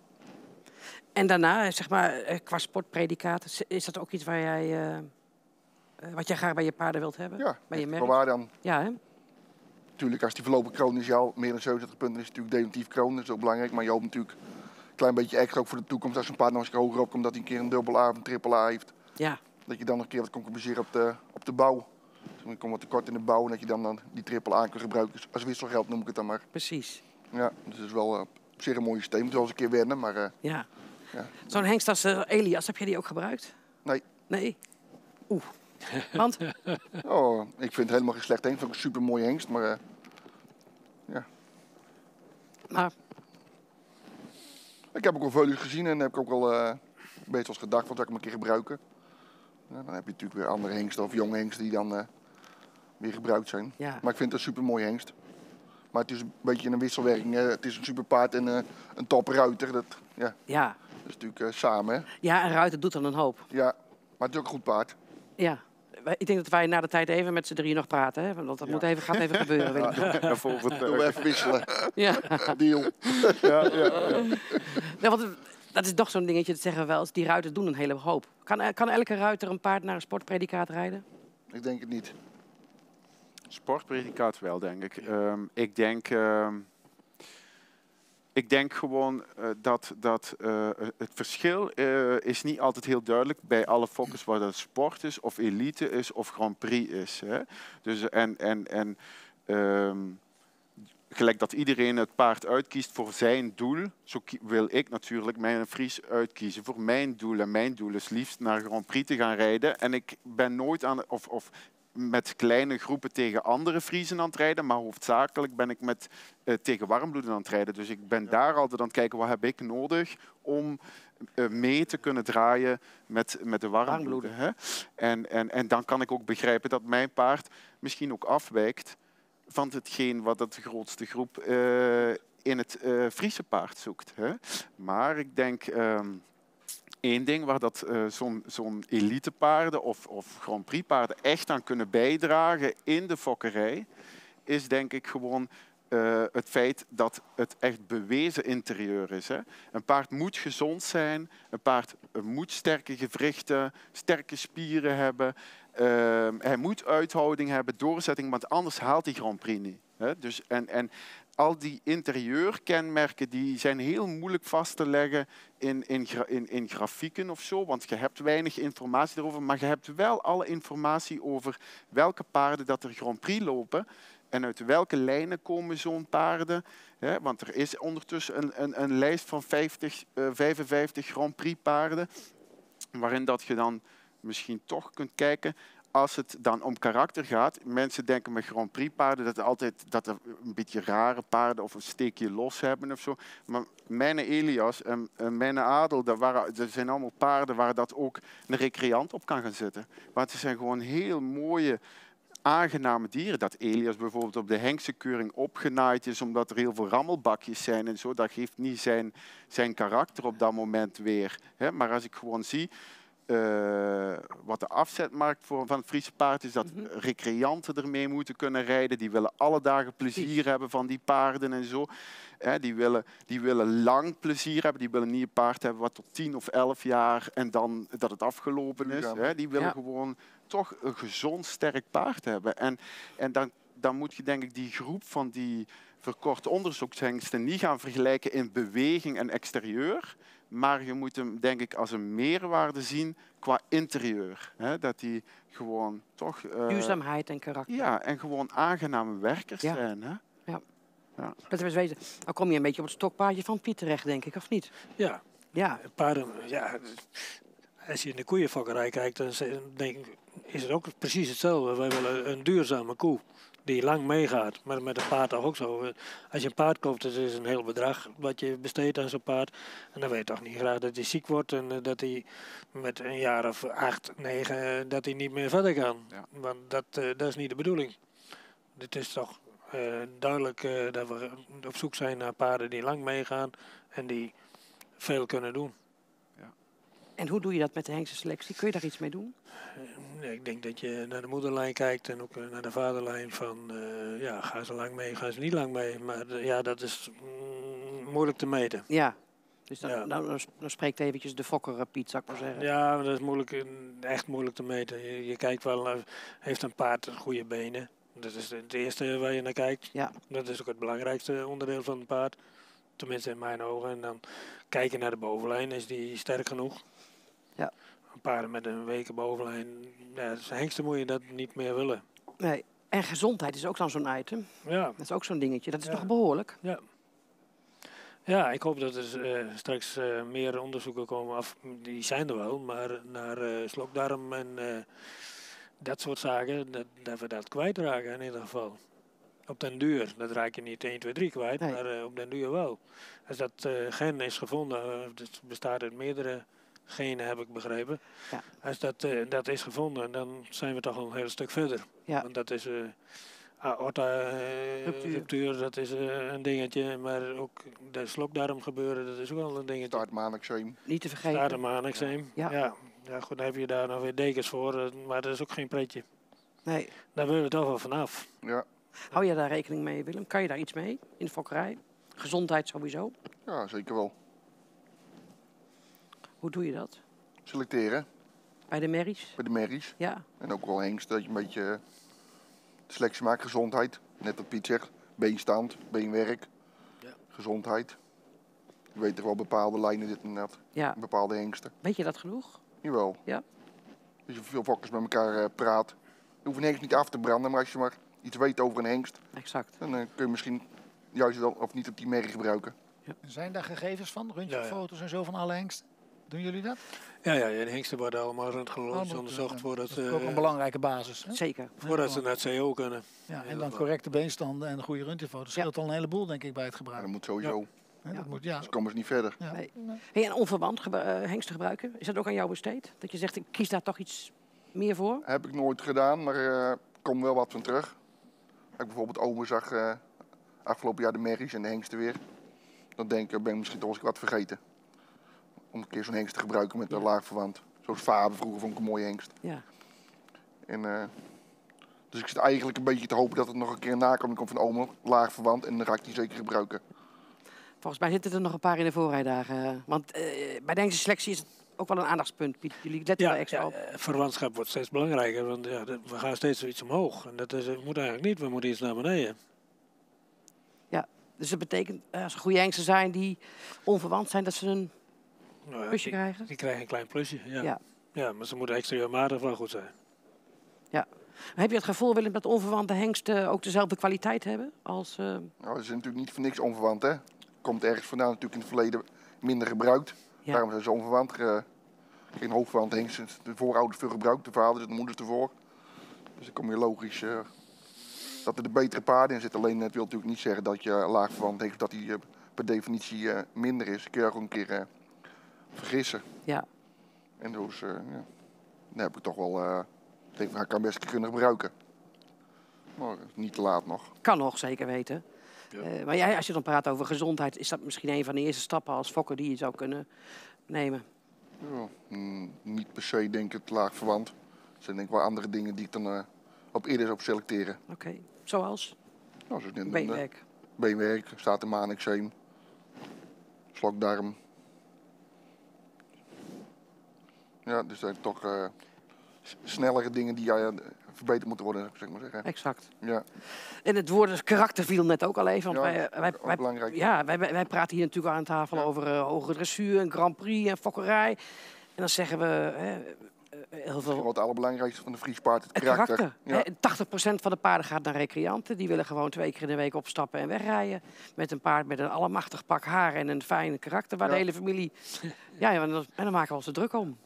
En daarna, zeg maar, eh, qua sportpredicaat, is dat ook iets waar jij, uh, uh, wat jij graag bij je paarden wilt hebben? Ja, Bij je echt merk? wel waar dan. Ja, hè? Natuurlijk, als die verlopen kroon is, al meer dan zevenenzestig punten, is het natuurlijk definitief kroon. Dat is ook belangrijk, maar je hoopt natuurlijk een klein beetje extra ook voor de toekomst. Als een paard nog eens hoger opkomt, dat hij een keer een dubbel A of een triple A heeft. Ja. Dat je dan nog een keer wat kan compenseren op de, op de bouw. Dus dan komt wat tekort in de bouw en dat je dan, dan die triple A kan gebruiken. Als wisselgeld noem ik het dan maar. Precies. Ja, dus dat is wel uh, op zich een mooi systeem. Het is wel eens een keer wennen, maar uh, Ja. ja. Zo'n hengst als uh, Elias, heb jij die ook gebruikt? Nee. Nee? Oeh. Want? Oh, ik vind het helemaal geen slecht hengst. Het is ook een super mooie hengst, maar uh, ja. Maar, Ik heb ook wel veulens gezien en heb ik ook wel uh, een beetje als gedacht van dat ik hem een keer gebruiken. Ja, dan heb je natuurlijk weer andere hengsten of jonge hengsten die dan uh, weer gebruikt zijn. ja. Maar ik vind het een super mooie hengst. Maar het is een beetje een wisselwerking. Hè. Het is een super paard en uh, een topruiter. Dat, ja, Ja. dat is natuurlijk uh, samen. Hè. Ja, een ruiter doet dan een hoop. Ja, maar het is ook een goed paard. Ja. Wij- Ik denk dat wij na de tijd even met z'n drieën nog praten. Hè? Want dat Ja. moet even, gaat even gebeuren. Weet ik. Even over het, Doen we even wisselen. Ja. Deal. ja, ja, ja. Ja, want dat is toch zo'n dingetje, dat zeggen we wel eens. Die ruiters doen een hele hoop. Kan, kan elke ruiter een paard naar een sportpredicaat rijden? Ik denk het niet. Sportpredicaat wel, denk ik. Um, ik denk... Um, Ik denk gewoon uh, dat, dat uh, het verschil uh, is niet altijd heel duidelijk bij alle fokkers waar dat sport is, of elite is, of Grand Prix is. Hè. Dus, en en, en um, gelijk dat iedereen het paard uitkiest voor zijn doel, zo wil ik natuurlijk mijn Fries uitkiezen voor mijn doel. En mijn doel is liefst naar Grand Prix te gaan rijden. En ik ben nooit aan... Of, of, met kleine groepen tegen andere Friezen aan het rijden, maar hoofdzakelijk ben ik met, uh, tegen warmbloeden aan het rijden. Dus ik ben ja. daar altijd aan het kijken, wat heb ik nodig om uh, mee te kunnen draaien met, met de warmbloeden. Hè? En, en, en dan kan ik ook begrijpen dat mijn paard misschien ook afwijkt van hetgeen wat de grootste groep uh, in het uh, Friese paard zoekt. Hè? Maar ik denk... Um, Eén ding waar dat uh, zo'n zo'n elitepaarden of, of Grand Prix paarden echt aan kunnen bijdragen in de fokkerij, is denk ik gewoon uh, het feit dat het echt bewezen interieur is. Hè. Een paard moet gezond zijn, een paard uh, moet sterke gewrichten, sterke spieren hebben, uh, hij moet uithouding hebben, doorzetting, want anders haalt hij Grand Prix niet. Hè. Dus, en, en al die interieurkenmerken die zijn heel moeilijk vast te leggen in, in, in, in grafieken of zo, want je hebt weinig informatie erover, maar je hebt wel alle informatie over welke paarden dat er Grand Prix lopen en uit welke lijnen komen zo'n paarden. Hè, want er is ondertussen een, een, een lijst van vijftig, uh, vijfenvijftig Grand Prix paarden, waarin dat je dan misschien toch kunt kijken. Als het dan om karakter gaat, mensen denken met Grand Prix paarden dat er altijd dat er een beetje rare paarden of een steekje los hebben of zo. Maar mijn Elias en, en mijn Adel, dat, waren, dat zijn allemaal paarden waar dat ook een recreant op kan gaan zitten. Maar het zijn gewoon heel mooie, aangename dieren. Dat Elias bijvoorbeeld op de hengstenkeuring opgenaaid is omdat er heel veel rammelbakjes zijn en zo, dat geeft niet zijn, zijn karakter op dat moment weer. Hè? Maar als ik gewoon zie... Uh, wat de afzetmarkt voor, van het Friese paard is, dat mm-hmm. recreanten ermee moeten kunnen rijden. Die willen alle dagen plezier Precies. hebben van die paarden en zo. He, die, willen, die willen lang plezier hebben. Die willen niet een paard hebben wat tot tien of elf jaar en dan dat het afgelopen is. He, die willen ja. gewoon toch een gezond, sterk paard hebben. En, en dan, dan moet je denk ik die groep van die verkorte onderzoekshengsten niet gaan vergelijken in beweging en exterieur. Maar je moet hem, denk ik, als een meerwaarde zien qua interieur. Hè? Dat die gewoon toch... Uh, Duurzaamheid en karakter. Ja, en gewoon aangename werkers ja. zijn. Hè? Ja. Ja. Dat we weten. Dan kom je een beetje op het stokpaardje van Piet terecht, denk ik, of niet? Ja. Ja. Paarden, ja. Als je in de koeienfokkerij kijkt, dan denk ik, is het ook precies hetzelfde. Wij willen een duurzame koe die lang meegaat, maar met een paard toch ook zo. Als je een paard koopt, dat is een heel bedrag wat je besteedt aan zo'n paard. En dan weet je toch niet graag dat hij ziek wordt en uh, dat hij met een jaar of acht, negen, uh, dat hij niet meer verder kan. Ja. Want dat, uh, dat is niet de bedoeling. Het is toch uh, duidelijk uh, dat we op zoek zijn naar paarden die lang meegaan en die veel kunnen doen. Ja. En hoe doe je dat met de hengstenselectie? Kun je daar iets mee doen? Uh, ik denk dat je naar de moederlijn kijkt en ook uh, naar de vaderlijn van uh, ja, gaan ze lang mee, gaan ze niet lang mee. Maar uh, ja, dat is mm, moeilijk te meten. Ja, dus dan, ja. dan, dan spreekt eventjes de fokker Piet, zou ik maar zeggen. Ja, maar dat is moeilijk, echt moeilijk te meten. Je, je kijkt wel, uh, heeft een paard goede benen? Dat is het eerste waar je naar kijkt. Ja. Dat is ook het belangrijkste onderdeel van een paard. Tenminste in mijn ogen. En dan kijk je naar de bovenlijn, is die sterk genoeg? Ja. Paarden met een weken bovenlijn, ja, als hengsten moet je dat niet meer willen. Nee, en gezondheid is ook dan zo'n item. Ja. Dat is ook zo'n dingetje, dat is ja. toch behoorlijk? Ja. Ja, ik hoop dat er uh, straks uh, meer onderzoeken komen af, die zijn er wel, maar naar uh, slokdarm en uh, dat soort zaken, dat, dat we dat kwijtraken in ieder geval. Op den duur, dat raak je niet één, twee, drie kwijt, nee. maar uh, op den duur wel. Als dat uh, gen is gevonden, uh, het bestaat uit meerdere genen, heb ik begrepen. Ja. Als dat, uh, dat is gevonden, dan zijn we toch al een heel stuk verder. Ja. Want dat is uh, aorta-ruptuur, uh, dat is uh, een dingetje. Maar ook de slokdarm gebeuren, dat is ook wel een dingetje. Staartmaaneczeem. Niet te vergeten. Staartmaaneczeem, ja. Ja. Ja, goed, dan heb je daar nog weer dekens voor, maar dat is ook geen pretje. Nee. Daar willen we toch wel vanaf. Ja. Hou je daar rekening mee, Willem? Kan je daar iets mee in de fokkerij? Gezondheid sowieso? Ja, zeker wel. Hoe doe je dat? Selecteren. Bij de merries? Bij de merries. Ja. En ook wel hengsten, dat je een beetje de selectie maakt, gezondheid. Net wat Piet zegt, beenstand, beenwerk, Ja. gezondheid. Je weet toch wel bepaalde lijnen dit en dat, Ja. bepaalde hengsten. Weet je dat genoeg? Jawel. Ja. Als je veel fokkers met elkaar uh, praat, je hoeft een hengst niet af te branden, maar als je maar iets weet over een hengst, Exact. dan uh, kun je misschien juist wel of niet op die merk gebruiken. Zijn daar gegevens van? Röntgenfoto's en zo van alle hengsten? Doen jullie dat? Ja, ja, de hengsten worden allemaal röntgenologisch Oh, onderzocht dat- voordat, dat is ook eh, een belangrijke basis. Hè? Zeker. voordat ze naar het C O kunnen. Ja, en heel dan veel. correcte beenstanden en goede röntgenfoto's. Ja. scheelt al een heleboel, denk ik, bij het Maar gebruik. dat moet sowieso, Hè, Ja. Dat moet, ja. dus komen ze niet verder. Ja. Nee. Hey, en onverwant gebru- eh, hengsten gebruiken, is dat ook aan jou besteed? Dat je zegt, ik kies daar toch iets meer voor? Heb ik nooit gedaan, maar er uh, komt wel wat van terug. Als ik bijvoorbeeld omen zag uh, afgelopen jaar de merries en de hengsten weer, dan denk ik, ben ik misschien toch eens wat vergeten. Om een keer zo'n hengst te gebruiken met een laag verwant. Zoals Faber vroeger vond ik een mooie hengst. Ja. En, uh, dus ik zit eigenlijk een beetje te hopen dat het nog een keer een nakoming komt van oma, laag verwant. En dan ga ik die zeker gebruiken. Volgens mij zitten er nog een paar in de voorrijdagen. Want eh, bij deze selectie is het ook wel een aandachtspunt. Piet. Jullie letten Ja, daar extra ja, op. eh, verwantschap wordt steeds belangrijker, want ja, de- we gaan steeds iets omhoog. En dat is, eh, moet eigenlijk niet, we moeten iets naar beneden. Dus dat betekent, eh, als er goede hengsten zijn die onverwant zijn, dat ze een Nou ja, plusje die, krijgen. die krijgen een klein plusje, ja. Ja. Ja, maar ze moeten exterieur wel goed zijn. Heb je het gevoel, Willem, dat onverwante hengsten ook dezelfde kwaliteit hebben als... eh, Nou, dat is natuurlijk niet voor niks onverwant, hè. Komt ergens vandaan natuurlijk in het verleden minder gebruikt. Ja. Daarom zijn ze onverwant. Ge- Geen hoogverwant hengst. De voorouders veel gebruikt, de vaders en de moeders ervoor. Dus dan kom je logisch uh, dat er de betere paarden in zitten. Alleen het wil natuurlijk niet zeggen dat je laag verwant hengst, dat die uh, per definitie uh, minder is. Kun je ook een keer uh, vergissen. ja. En dus, uh, ja, dan heb ik toch wel, uh, ik denk, nou, ik kan best een keer kunnen gebruiken. Maar niet te laat nog. Kan nog, zeker weten. Ja. Eh, maar jij, als je dan praat over gezondheid, is dat misschien een van de eerste stappen als fokker die je zou kunnen nemen? Ja, mm, niet per se denk ik het laag verwant. Er zijn denk ik wel andere dingen die ik dan uh, op eerder zou selecteren. Oké. Zoals? Nou, zoals net een, uh, Beenwerk. beenwerk, staat in maanexeem, slokdarm. Ja, dus dat zijn toch uh, s- snellere dingen die uh, verbeterd moeten worden, zeg maar zeggen. Exact. Ja, En het woord dus karakter viel net ook al even. Want Ja, wij, wij, ook wij, belangrijk. ja, wij, wij wij praten hier natuurlijk aan tafel Ja. over uh, hoge dressuur, en Grand Prix en fokkerij. En dan zeggen we hè, eh, heel veel... wat het allerbelangrijkste van de Friespaard, het Het karakter. karakter. Ja. Hè, tachtig procent van de paarden gaat naar recreanten. Die willen gewoon twee keer in de week opstappen en wegrijden. Met een paard met een allemachtig pak haar en een fijn karakter. Waar Ja. de hele familie... Ja, ja, en dan, en dan maken we ons er druk om.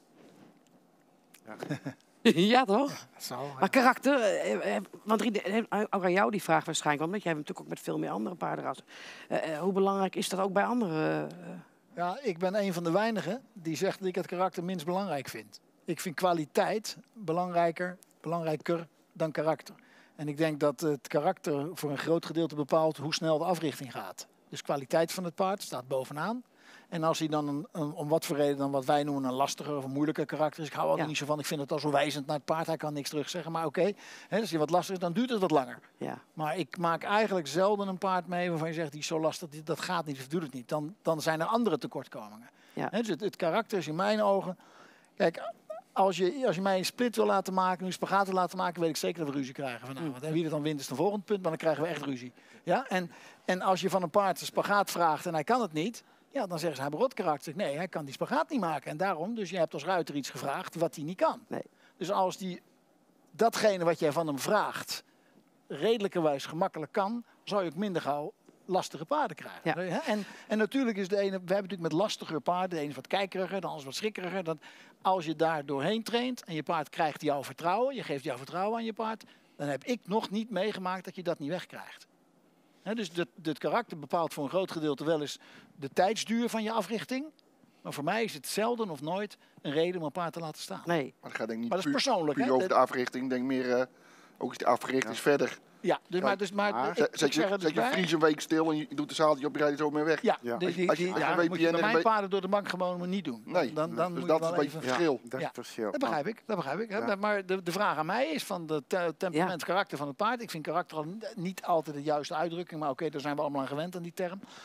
Ja. Ja, toch? Zo, Maar karakter, eh, eh, want Rien, eh, ook aan jou die vraag waarschijnlijk, want jij hebt natuurlijk ook met veel meer andere paardenrassen. Eh, eh, hoe belangrijk is dat ook bij anderen? eh? Ja, ik ben een van de weinigen die zegt dat ik het karakter minst belangrijk vind. Ik vind kwaliteit belangrijker, belangrijker dan karakter. En ik denk dat het karakter voor een groot gedeelte bepaalt hoe snel de africhting gaat. Dus kwaliteit van het paard staat bovenaan. En als hij dan een, een, om wat voor reden dan wat wij noemen een lastiger of een moeilijker karakter is. Ik hou er Ja. niet zo van. Ik vind het al zo wijzend naar het paard. Hij kan niks terug zeggen. Maar oké, hè, als hij wat lastig is, dan duurt het wat langer. Ja, Maar ik maak eigenlijk zelden een paard mee waarvan je zegt, die is zo lastig, die- dat gaat niet, of doet het niet. Dan, dan zijn er andere tekortkomingen. Ja. Hè, dus het, het karakter is in mijn ogen... Kijk, als je, als je mij een split wil laten maken, een spagaat wil laten maken, weet ik zeker dat we ruzie krijgen vanavond. En wie er dan wint is een volgend punt, maar dan krijgen we echt ruzie. Ja? En, en als je van een paard een spagaat vraagt en hij kan het niet, ja, dan zeggen ze, hij heeft rot karakter. Nee, hij kan die spagaat niet maken. En daarom, dus je hebt als ruiter iets gevraagd wat hij niet kan. Nee. Dus als die datgene wat jij van hem vraagt, redelijkerwijs gemakkelijk kan, zou je ook minder gauw lastige paarden krijgen. Ja. Hè? En, en natuurlijk is de ene, we hebben natuurlijk met lastigere paarden, de ene is wat kijkeriger, de ander is wat schrikkeriger. Dat als je daar doorheen traint en je paard krijgt jouw vertrouwen, je geeft jouw vertrouwen aan je paard, dan heb ik nog niet meegemaakt dat je dat niet wegkrijgt. Hè, dus het, het karakter bepaalt voor een groot gedeelte wel eens de tijdsduur van je africhting. Maar voor mij is het zelden of nooit een reden om een paard te laten staan. nee. Maar het gaat denk ik niet Maar dat is puur, persoonlijk, puur hè? over Dat- de africhting. Ik denk meer, uh, ook is de africhting Ja. is verder. Ja, dus, Ja, maar, dus, maar maar- ik, Zet, ik zet zeg je, er dus zet je bij. Fries een week stil en je doet de zaaltje op, je rijdt er zo mee weg. Ja, Ja. die, Als je- die, als je- die- als je ja, een moet je W P N bij en mijn een W- paarden door de bank gewoon maar niet doen. Nee, dan, dan dus moet dat je is wel een beetje even... het verschil. Dat is Ja. het verschil. Dat begrijp ik, dat begrijp ik. hè. Ja. Maar de, de vraag aan mij is van het te- temperament, karakter van het paard. Ik vind karakter al niet altijd de juiste uitdrukking, maar oké, daar zijn we allemaal aan gewend aan die term.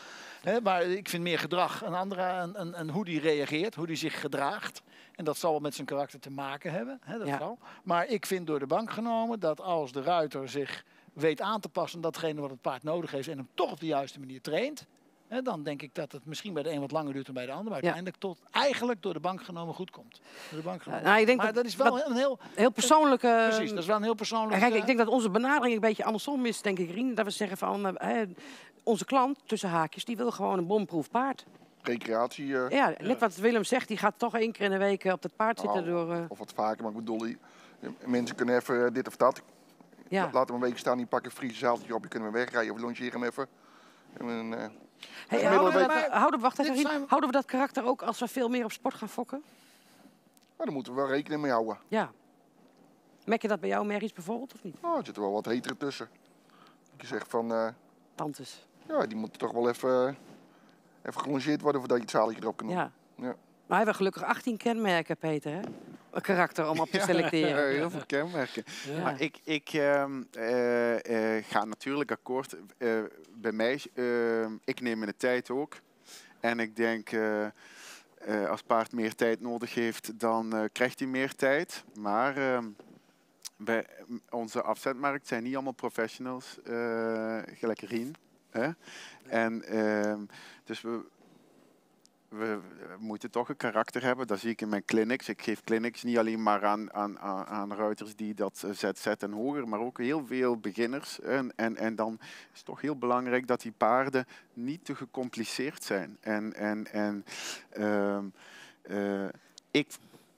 Hè, maar ik vind meer gedrag. Een andere, een, een, een hoe die reageert, hoe die zich gedraagt. En dat zal wel met zijn karakter te maken hebben. Hè, dat Ja. zal. Maar ik vind door de bank genomen dat als de ruiter zich weet aan te passen... datgene wat het paard nodig heeft en hem toch op de juiste manier traint... Hè, dan denk ik dat het misschien bij de een wat langer duurt dan bij de ander. Maar Ja. uiteindelijk tot eigenlijk door de bank genomen goed komt. Door de bank genomen. nou, ik denk maar dat- dat, is wel dat- een heel... Heel persoonlijke... Precies, dat is wel een heel persoonlijk... Kijk, eh, ik denk dat onze benadering een beetje andersom is, denk ik, Rien. Dat we zeggen van, eh, hè, onze klant, tussen haakjes, die wil gewoon een bomproef paard. Recreatie. eh, Ja, net wat Willem zegt, die gaat toch één keer in de week eh, op het paard zitten nou, door... eh, Of wat vaker, maar ik bedoel, die, mensen kunnen even dit of dat. ja. Laat hem een week staan, die pakken een Friese zaaltje op, je kunnen hem wegrijden of longeren hem even. En, eh, Hey, Ja, houden, we maar- dat, houden, we- wacht even, dit Rien. zijn- Houden we dat karakter ook als we veel meer op sport gaan fokken? maar daar moeten we wel rekening mee houden. Ja. Merk je dat bij jou, Merries, bijvoorbeeld, of niet? Oh, er zitten wel wat hetere tussen. Je zegt van, eh, Tantes. ja, die moeten toch wel even, even gelongeerd worden voordat je het zaaltje erop kan doen. Ja. Ja. Maar we hebben gelukkig achttien kenmerken, Peter, hè? Een karakter om op te Ja, selecteren. heel veel kenmerken. Ja. Maar ik, ik ehm, eh, eh, ga natuurlijk akkoord. Eh, bij mij, eh, ik neem me de tijd ook. En ik denk, eh, eh, als paard meer tijd nodig heeft, dan eh, krijgt hij meer tijd. Maar ehm, bij onze afzetmarkt zijn niet allemaal professionals, eh, gelijk Rien. Hè? En ehm, dus we, we moeten toch een karakter hebben. Dat zie ik in mijn clinics. Ik geef clinics niet alleen maar aan, aan, aan, aan ruiters die dat Z Z en hoger, maar ook heel veel beginners. En, en, en dan is het toch heel belangrijk dat die paarden niet te gecompliceerd zijn. En, en, en ehm, eh, ik,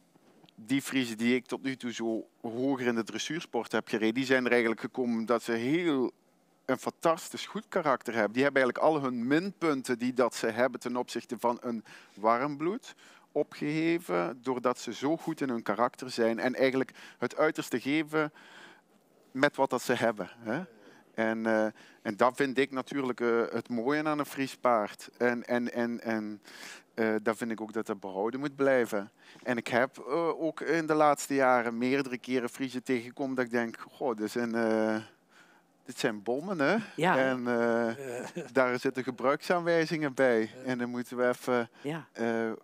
die Friezen die ik tot nu toe zo hoger in de dressuursport heb gereden, die zijn er eigenlijk gekomen dat ze heel een fantastisch goed karakter hebben. Die hebben eigenlijk al hun minpunten die dat ze hebben ten opzichte van een warmbloed opgeheven, doordat ze zo goed in hun karakter zijn en eigenlijk het uiterste geven met wat dat ze hebben. Hè? En, uh, en dat vind ik natuurlijk uh, het mooie aan een Fries paard. En, en, en, en uh, dat vind ik ook dat dat behouden moet blijven. En ik heb uh, ook in de laatste jaren meerdere keren Friesen tegengekomen dat ik denk, goh, dit zijn... Uh, Dit zijn bommen, hè? Ja. En uh, daar zitten gebruiksaanwijzingen bij. En dan moeten we even... Ja. Uh, uh,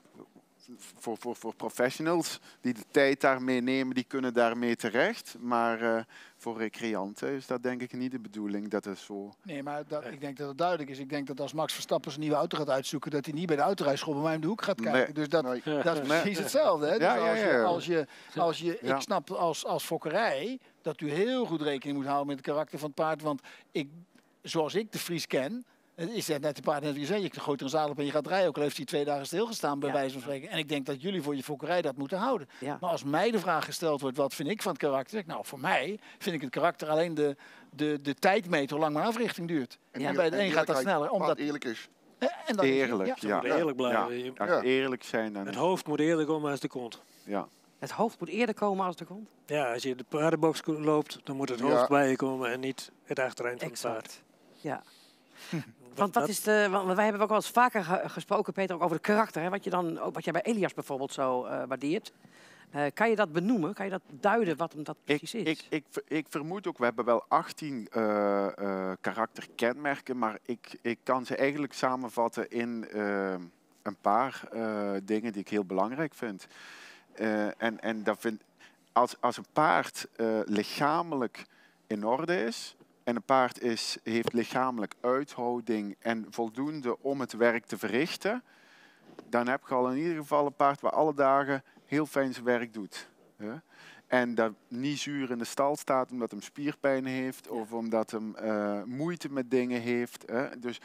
voor, voor, voor professionals die de tijd daarmee nemen, die kunnen daarmee terecht. Maar uh, voor recreanten is dat denk ik niet de bedoeling. Dat is zo... Nee, maar dat, ik denk dat het duidelijk is. Ik denk dat als Max Verstappen zijn nieuwe auto gaat uitzoeken, dat hij niet bij de autorijschool bij mij om de hoek gaat kijken. Nee. Dus dat, Nee. dat is precies hetzelfde. Hè? Dus Ja, ja, als je, ja. als je, als je, Ja. ik snap als, als fokkerij dat u heel goed rekening moet houden met het karakter van het paard. Want ik, zoals ik de Fries ken, het is net de paard net wie zei, je gooit er een zaal op en je gaat rijden. Ook al heeft hij twee dagen stilgestaan, bij Ja. wijze van spreken. En ik denk dat jullie voor je fokkerij dat moeten houden. Ja. Maar als mij de vraag gesteld wordt, wat vind ik van het karakter? Zeg ik, nou, voor mij vind ik het karakter alleen de, de, de tijdmeter hoe lang mijn africhting duurt. En, Ja. bij de een gaat dat eerlijkheid, sneller. Omdat, Wat eerlijk is. en dan is- Eerlijk, ja. ja. moet eerlijk blijven. Ja. Je- Als Ja. we eerlijk zijn, dan Het is- hoofd moet eerder komen als de kont. ja. Het hoofd moet eerder komen als de kont. Ja, als je de paardenbox loopt, dan moet het Ja. hoofd bij je komen en niet het achtereind van het paard. Exact. Ja. Dat- Want wat dat- is de, want wij hebben ook wel eens vaker ge- gesproken, Peter, ook over het karakter. Hè, wat, je dan, ook wat jij bij Elias bijvoorbeeld zo uh, waardeert. Uh, kan je dat benoemen? Kan je dat duiden wat hem dat Ik, precies is? ik, ik, ver- ik vermoed ook, we hebben wel achttien uh, uh, karakterkenmerken, maar ik, ik kan ze eigenlijk samenvatten in uh, een paar uh, dingen die ik heel belangrijk vind. Uh, en en dat vind als, als een paard uh, lichamelijk in orde is, en een paard is, heeft lichamelijk uithouding en voldoende om het werk te verrichten, dan heb je al in ieder geval een paard waar alle dagen heel fijn zijn werk doet. Hè? En dat niet zuur in de stal staat omdat hij spierpijn heeft of omdat hij uh, moeite met dingen heeft. Hè? Dus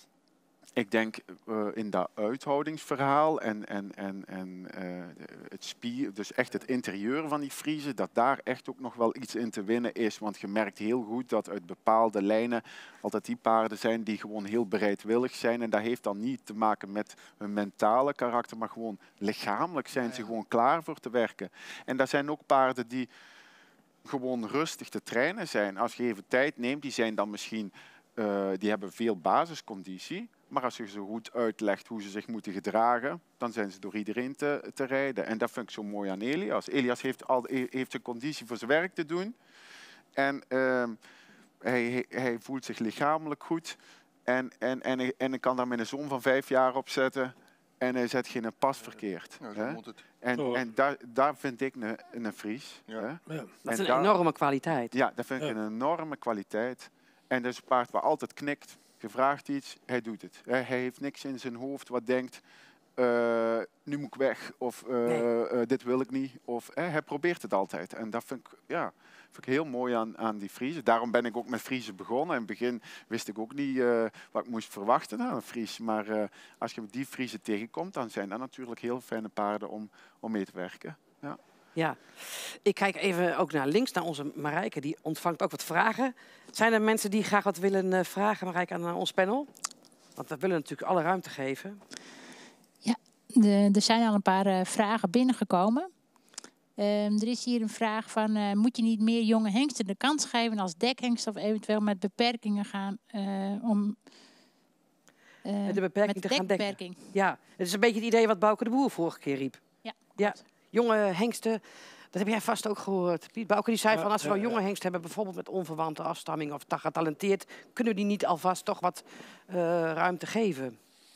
ik denk uh, in dat uithoudingsverhaal en, en, en, en uh, het spier, dus echt het interieur van die Friezen, dat daar echt ook nog wel iets in te winnen is. Want je merkt heel goed dat uit bepaalde lijnen altijd die paarden zijn die gewoon heel bereidwillig zijn. En dat heeft dan niet te maken met hun mentale karakter, maar gewoon lichamelijk zijn ja, ja. ze gewoon klaar voor te werken. En dat zijn ook paarden die gewoon rustig te trainen zijn. Als je even tijd neemt, die zijn dan misschien, uh, die hebben veel basisconditie. Maar als je ze goed uitlegt hoe ze zich moeten gedragen, dan zijn ze door iedereen te, te rijden. En dat vind ik zo mooi aan Elias. Elias heeft, al, heeft zijn conditie voor zijn werk te doen. En uh, hij, hij voelt zich lichamelijk goed. En, en, en, ik- en ik kan daar mijn zoon van vijf jaar op zetten. En hij zet geen pas verkeerd. Ja, zo hè. moet het. En, Zo. en daar, daar vind ik een, een Fries. Ja. hè. Ja. Dat En is een daar- enorme kwaliteit. Ja, dat vind ik Ja. een enorme kwaliteit. En dat is een paard waar altijd knikt. Je vraagt iets, hij doet het. Hij hij heeft niks in zijn hoofd wat denkt, eh, nu moet ik weg. Of eh, Nee. eh, dit wil ik niet. Of eh, hij probeert het altijd. En dat vind ik, ja, vind ik heel mooi aan, aan die Friese. Daarom ben ik ook met Friese begonnen. In het begin wist ik ook niet eh, wat ik moest verwachten aan een Fries. Maar eh, als je met die Friese tegenkomt, dan zijn dat natuurlijk heel fijne paarden om, om mee te werken. Ja. Ja, ik kijk even ook naar links, naar onze Marijke. Die ontvangt ook wat vragen. Zijn er mensen die graag wat willen eh, vragen, Marijke, aan eh, ons panel? Want we willen natuurlijk alle ruimte geven. De, er zijn al een paar eh, vragen binnengekomen. Ehm, er is hier een vraag van, eh, moet je niet meer jonge hengsten de kans geven als dekhengst of eventueel met beperkingen gaan eh, om eh, Met de beperking met te gaan dekken. dekbeperking. Ja, het is een beetje het idee wat Bouke de Boer vorige keer riep. Ja, Ja, klopt. jonge hengsten, dat heb jij vast ook gehoord. Piet Bouke die zei Ja, van als we ja, wel jonge ja. hengsten hebben, bijvoorbeeld met onverwante afstamming of te getalenteerd, kunnen we die niet alvast toch wat eh, ruimte geven?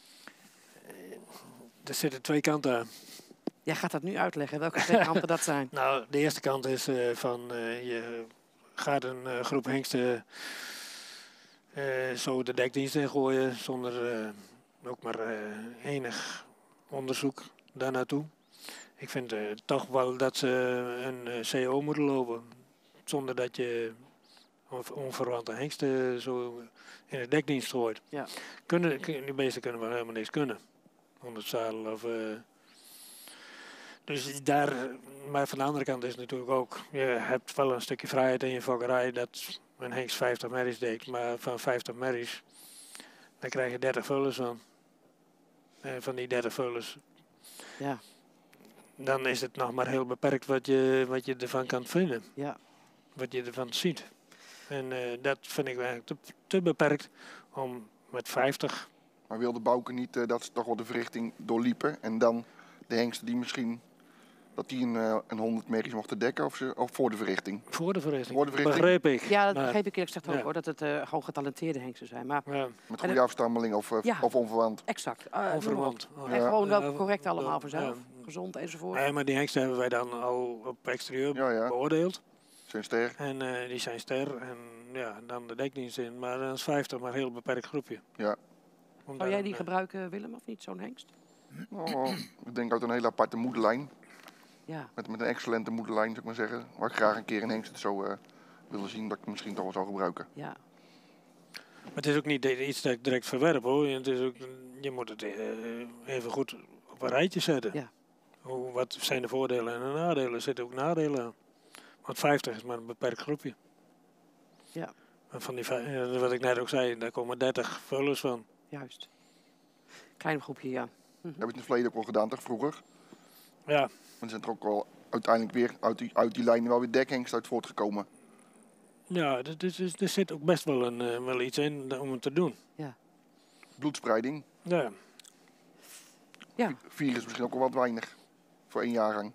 Er zitten twee kanten aan. Jij gaat dat nu uitleggen, welke twee kanten dat zijn. Nou, de eerste kant is eh, van eh, je gaat een eh, groep hengsten eh, zo de dekdienst in gooien zonder eh, ook maar eh, enig onderzoek daar naartoe. Ik vind eh, toch wel dat ze een eh, C O moeten lopen zonder dat je on- onverwante hengsten zo in de dekdienst gooit. Ja. Kunnen, kun- die beesten kunnen wel helemaal niks kunnen. Onder het zadel of... eh, dus daar, maar van de andere kant is het natuurlijk ook, je hebt wel een stukje vrijheid in je fokkerij dat een hengst vijftig merries deed, maar van vijftig merries, dan krijg je dertig vullers van. En van die dertig vullers, Ja, dan is het nog maar heel beperkt wat je, wat je ervan kan vinden, ja. wat je ervan ziet. En eh, dat vind ik eigenlijk te, te beperkt om met vijftig, Maar wilde Bouke niet eh, dat ze toch wel de verrichting doorliepen en dan de hengsten die misschien dat die een, eh, een honderd merries mochten dekken of, ze, of voor de verrichting? voor de verrichting, Voor de verrichting? begreep ik. Ja, dat Maar, begreep ik eerlijk gezegd ook ja. hoor, dat het eh, gewoon getalenteerde hengsten zijn. Maar ja, Met En goede afstammeling of, eh, Ja. of onverwant? exact. eh, noem maar op. onverwant. En Ja. gewoon wel Ja, correct ja, allemaal ja. vanzelf. Gezond enzovoort. Nee, maar die hengsten hebben wij dan al op exterieur Ja, ja. beoordeeld. Zijn ster? En eh, die zijn ster en ja, dan de dekdienst in. Maar dan is vijftig maar een heel beperkt groepje. Ja. Om Zou daar jij een, die eh, gebruiken, Willem, of niet, zo'n hengst? Oh, ik denk uit een hele aparte moederlijn. Ja, Met, met een excellente moederlijn, zou ik maar zeggen. Waar ik graag een keer een hengst zo eh willen zien dat ik misschien toch wel zou gebruiken. ja. Maar het is ook niet de- iets dat ik direct verwerp hoor. Het is ook, je moet het eh, even goed op een rijtje zetten. Ja. Hoe, wat zijn de voordelen en de nadelen? Er zitten ook nadelen aan. Want vijftig is maar een beperkt groepje. Ja. En van die, vij- eh, wat ik net ook zei, daar komen dertig vullers van. Juist. Klein groepje, ja. Heb je het in het verleden ook al gedaan, toch vroeger? Ja, Maar er zijn er ook wel uiteindelijk weer uit die, uit die lijn wel weer dekhengst uit voortgekomen. ja er, er, er- er zit ook best wel, een, eh, wel iets in om het te doen. Bloedspreiding. Ja. Ja, Vier is misschien ook wel wat weinig voor één jaargang.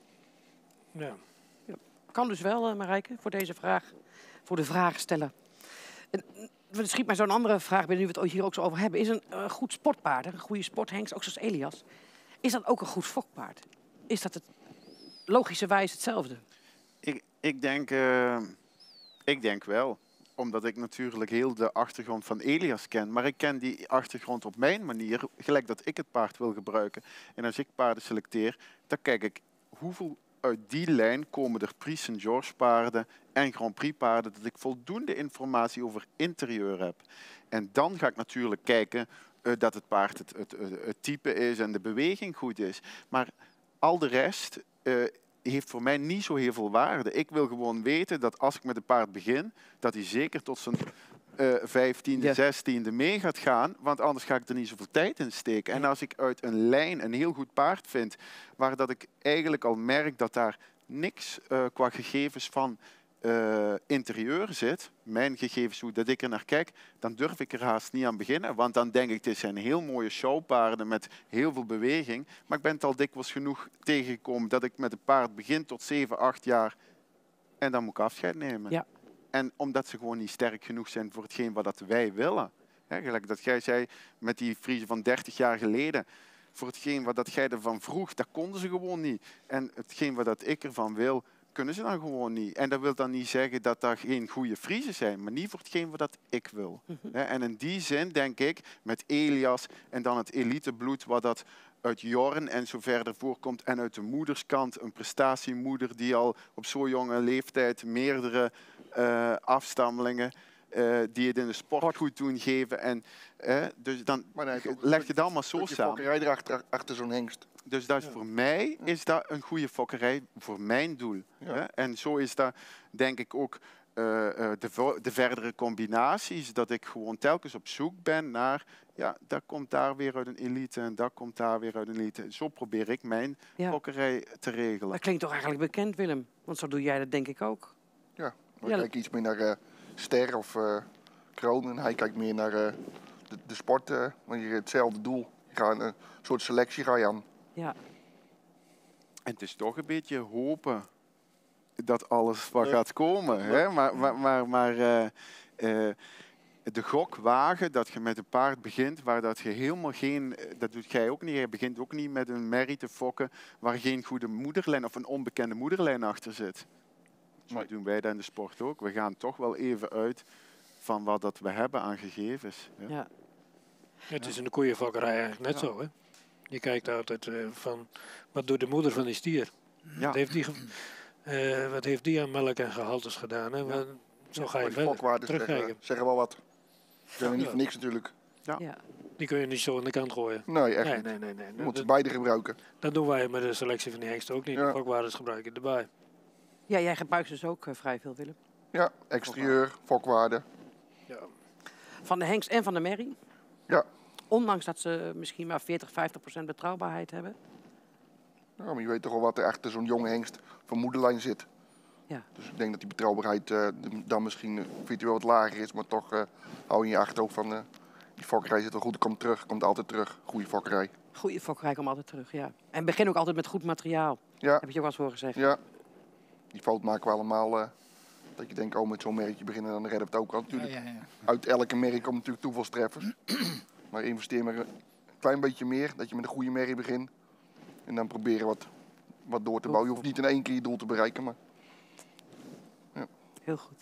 Ja. kan dus wel, eh, Marijke, voor deze vraag. Voor de vraagsteller. En, eh, er schiet mij zo'n andere vraag binnen, nu we het hier ook zo over hebben. Is een eh, goed sportpaard, een goede sporthengst, ook zoals Elias, is dat ook een goed fokpaard? Is dat het logischerwijs hetzelfde? Ik, ik, denk, eh, ik denk wel. Omdat ik natuurlijk heel de achtergrond van Elias ken. Maar ik ken die achtergrond op mijn manier. Gelijk dat ik het paard wil gebruiken. En als ik paarden selecteer, dan kijk ik hoeveel uit die lijn komen er Prix Saint George paarden en Grand Prix paarden. Dat ik voldoende informatie over interieur heb. En dan ga ik natuurlijk kijken uh, dat het paard het, het, het, het type is en de beweging goed is. Maar al de rest... Uh, heeft voor mij niet zo heel veel waarde. Ik wil gewoon weten dat als ik met een paard begin, dat hij zeker tot zijn uh, vijftiende, Ja. zestiende mee gaat gaan, want anders ga ik er niet zoveel tijd in steken. En als ik uit een lijn een heel goed paard vind, waar dat ik eigenlijk al merk dat daar niks uh, qua gegevens van uh, interieur zit, mijn gegevens, hoe dat ik er naar kijk, dan durf ik er haast niet aan beginnen. Want dan denk ik, dit zijn heel mooie showpaarden met heel veel beweging. Maar ik ben het al dikwijls genoeg tegengekomen dat ik met een paard begin tot zeven, acht jaar en dan moet ik afscheid nemen. Ja. En omdat ze gewoon niet sterk genoeg zijn voor hetgeen wat dat wij willen. Hè, gelijk dat jij zei met die Friese van dertig jaar geleden. Voor hetgeen wat dat jij ervan vroeg, dat konden ze gewoon niet. En hetgeen wat dat ik ervan wil, kunnen ze dan gewoon niet. En dat wil dan niet zeggen dat daar geen goede Friesen zijn, maar niet voor hetgeen wat dat ik wil. Mhm. Hè, en in die zin denk ik, met Elias en dan het elitebloed wat dat uit Jorn en zo verder voorkomt en uit de moederskant, een prestatiemoeder die al op zo'n jonge leeftijd meerdere uh, afstammelingen uh, die het in de sport goed doen geven. En, uh, dus dan Maar nee, het ook leg een je het allemaal zo stukje samen. fokkerij erachter, achter zo'n hengst. Dus dat is Ja. voor mij is dat een goede fokkerij voor mijn doel. Ja. Hè? En zo is dat denk ik ook uh, uh, de, vo- de verdere combinaties. Dat ik gewoon telkens op zoek ben naar, ja, dat komt daar weer uit een elite en dat komt daar weer uit een elite. Zo probeer ik mijn Ja. fokkerij te regelen. Dat klinkt toch eigenlijk bekend, Willem? Want zo doe jij dat denk ik ook. Ja, ik Ja. kijk iets meer naar uh, Ster of uh, Kroon en hij kijkt meer naar uh, de, de sport. Uh, want je hebt hetzelfde doel. Je gaat een soort selectie ga je aan. Ja. En het is toch een beetje hopen dat alles wat Ja. gaat komen. Hè? Maar, maar, maar, maar uh, uh, de gok wagen dat je met een paard begint waar dat je helemaal geen, dat doet jij ook niet, je begint ook niet met een merrie te fokken waar geen goede moederlijn of een onbekende moederlijn achter zit. Zo Nee. doen wij dat in de sport ook. We gaan toch wel even uit van wat dat we hebben aan gegevens. Ja. Ja. Het is in de koeienfokkerij eigenlijk net Ja. zo. Hè? Je kijkt altijd uh, van, wat doet de moeder van die stier? Ja. Wat, heeft die ge- uh, wat heeft die aan melk en gehaltes gedaan? Hè? Wat- zo ga je Maar die verder fokwaarden terugkijken. zeggen, zeggen wel wat. Ze zijn er niet Ja. voor niks natuurlijk. Ja. Ja. Die kun je niet zo aan de kant gooien. Nee, echt Nee, niet. nee, nee. nee. Je Dat, moet ze dat, beide gebruiken. dat doen wij met de selectie van die hengsten ook niet. Ja. De fokwaardes gebruiken erbij. Ja, jij gebruikt dus ook uh, vrij veel, Willem. Ja, exterieur, fokwaarden. Ja. Van de hengst en van de merrie. Ja. Ondanks dat ze misschien maar veertig, vijftig procent betrouwbaarheid hebben. Ja, maar je weet toch wel wat er achter zo'n jonge hengst van moederlijn zit. Ja. Dus ik denk dat die betrouwbaarheid uh, dan misschien uh, virtueel wat lager is. Maar toch uh, hou je in je achterhoofd van uh, die fokkerij zit wel goed, komt terug, komt altijd terug. Goede fokkerij. Goede fokkerij komt altijd terug, ja. En begin ook altijd met goed materiaal. Ja, Heb je ook wel eens voor gezegd. ja. Die fout maken we allemaal. Uh, dat je denkt, oh met zo'n merkje beginnen, dan redden we het ook al. Ja, Natuurlijk, ja, ja. uit elke merrie komen natuurlijk toevalstreffers. Maar investeer maar een klein beetje meer, dat je met een goede merrie begint. En dan proberen wat, wat door te bouwen. Je hoeft niet in één keer je doel te bereiken, maar... Heel goed.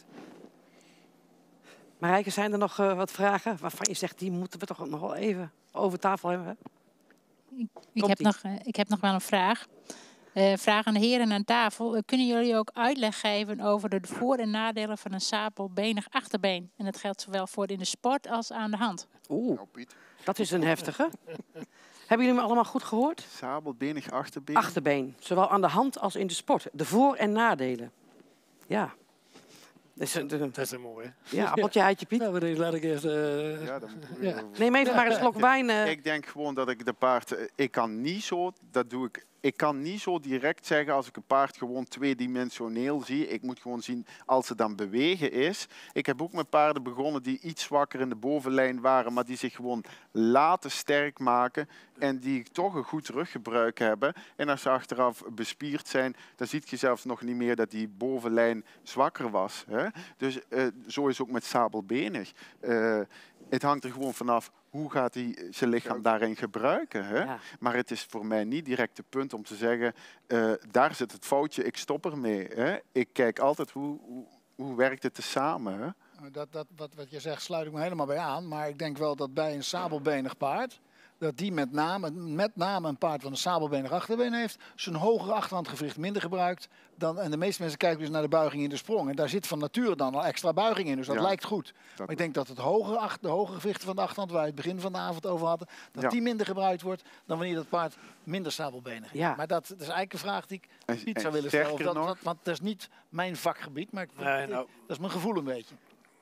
Marijke, zijn er nog uh, wat vragen waarvan je zegt, die moeten we toch nog wel even over tafel hebben? Ik, ik, heb Komt-ie. nog, uh, ik heb nog wel een vraag. Uh, vraag aan de heren aan tafel. Uh, kunnen jullie ook uitleg geven over de voor- en nadelen van een sabelbenig achterbeen? En dat geldt zowel voor in de sport als aan de hand. Oeh, Nou Piet, dat is een heftige. Hebben jullie me allemaal goed gehoord? Sabelbenig achterbeen. Achterbeen, zowel aan de hand als in de sport. De voor- en nadelen. Ja. Dat is een, een- Dat is een mooie. ja, appeltje, eitje, Piet. Nou, maar deze laat ik eerst... uh, Ja, dan moeten we Ja. erover- Neem even maar een slok wijn. eh. Ik denk gewoon dat ik de paard, eh, ik kan niet zo, dat doe ik, ik kan niet zo direct zeggen als ik een paard gewoon tweedimensioneel zie. Ik moet gewoon zien als het dan bewegen is. Ik heb ook met paarden begonnen die iets zwakker in de bovenlijn waren, maar die zich gewoon laten sterk maken en die toch een goed ruggebruik hebben. En als ze achteraf bespierd zijn, dan zie je zelfs nog niet meer dat die bovenlijn zwakker was. Hè? Dus uh, zo is ook met sabelbenig. Uh, het hangt er gewoon vanaf hoe gaat hij zijn lichaam daarin gebruiken. Hè? Ja. Maar het is voor mij niet direct het punt om te zeggen, uh, daar zit het foutje, ik stop ermee. Hè? Ik kijk altijd hoe, hoe, hoe werkt het tezamen. Hè? Dat, dat, wat, wat je zegt sluit ik me helemaal bij aan. Maar ik denk wel dat bij een sabelbenig paard, dat die met name, met name een paard van een sabelbenig achterbeen heeft, zijn hogere achterhandgewricht minder gebruikt. Dan, en de meeste mensen kijken dus naar de buiging in de sprong. En daar zit van nature dan al extra buiging in. Dus dat Ja, lijkt goed. Dat Maar ik denk dat het hogere, ach- de hogere gewrichten van de achterhand, waar we het begin van de avond over hadden, dat Ja. die minder gebruikt wordt dan wanneer dat paard minder sabelbenig is. Ja. Maar dat, dat is eigenlijk een vraag die ik En- niet en zou willen stellen. Of sterker dat, nog- dat- want dat is niet mijn vakgebied, maar ik, Nee, nou. dat is mijn gevoel een beetje.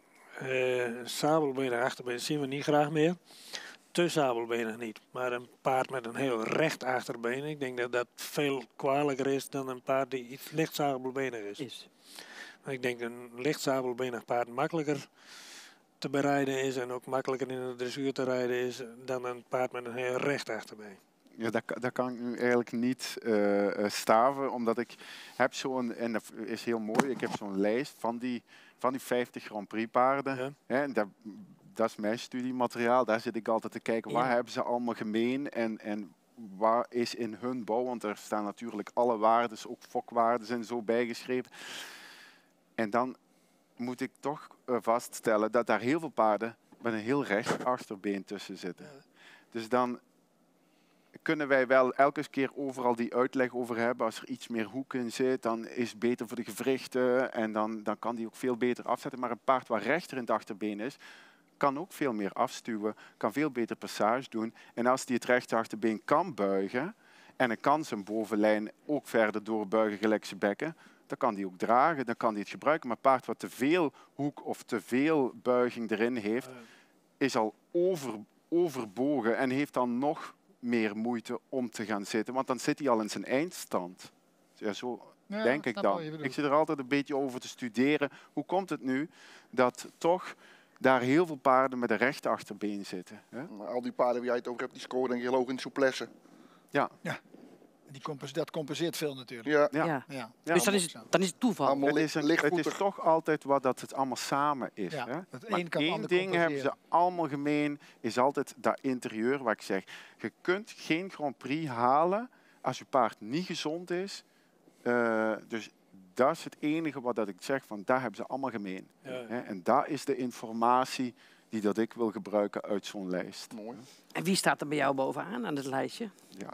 Uh, sabelbenig achterbeen zien we niet graag meer. Te sabelbenig niet. Maar een paard met een heel recht achterbeen. Ik denk dat dat veel kwalijker is dan een paard die iets licht sabelbenig is. Is. Maar ik denk een licht sabelbenig paard makkelijker te berijden is. En ook makkelijker in de dressuur te rijden is dan een paard met een heel recht achterbeen. Ja, dat, kan- dat kan ik nu eigenlijk niet uh, uh, staven, omdat ik heb zo'n, en dat is heel mooi, ik heb zo'n lijst van die, van die vijftig Grand Prix paarden. Ja. Hè, en daar dat is mijn studiemateriaal. Daar zit ik altijd te kijken, waar Ja. hebben ze allemaal gemeen en, en waar is in hun bouw, want er staan natuurlijk alle waarden, ook fokwaarden en zo bijgeschreven. En dan moet ik toch uh, vaststellen dat daar heel veel paarden met een heel recht achterbeen tussen zitten. Dus dan kunnen wij wel elke keer overal die uitleg over hebben. Als er iets meer hoek in zit, dan is het beter voor de gewrichten en dan, dan kan die ook veel beter afzetten. Maar een paard waar rechter in het achterbeen is, kan ook veel meer afstuwen, kan veel beter passage doen. En als die het rechter achterbeen kan buigen en hij kan zijn bovenlijn ook verder doorbuigen gelijk zijn bekken, dan kan die ook dragen, dan kan die het gebruiken. Maar een paard wat te veel hoek of te veel buiging erin heeft, is al over, overbogen en heeft dan nog meer moeite om te gaan zitten. Want dan zit hij al in zijn eindstand. Ja, zo Ja, denk ik snap dan. wat je bedoelt. Ik zit er altijd een beetje over te studeren. Hoe komt het nu dat toch daar heel veel paarden met een rechte achterbeen zitten? Hè? Maar al die paarden waar jij het over hebt, die scoren denk ik heel hoog in de souplesse. Ja. Die compens dat compenseert veel natuurlijk. Ja, Ja. Ja. Ja. Ja, Dus dan is, het, dan is het toeval. Allemaal Het li- is, een, het is lichtvoetig. toch altijd wat dat het allemaal samen is. Ja, Hè? het Maar een kan het één ander ding hebben ze compenseren. allemaal gemeen, is altijd dat interieur waar ik zeg, je kunt geen Grand Prix halen als je paard niet gezond is. Uh, dus dat is het enige wat dat ik zeg, van daar hebben ze allemaal gemeen. Ja, ja. Hè? En dat is de informatie die dat ik wil gebruiken uit zo'n lijst. Mooi. En wie staat er bij jou bovenaan aan het lijstje? Ja.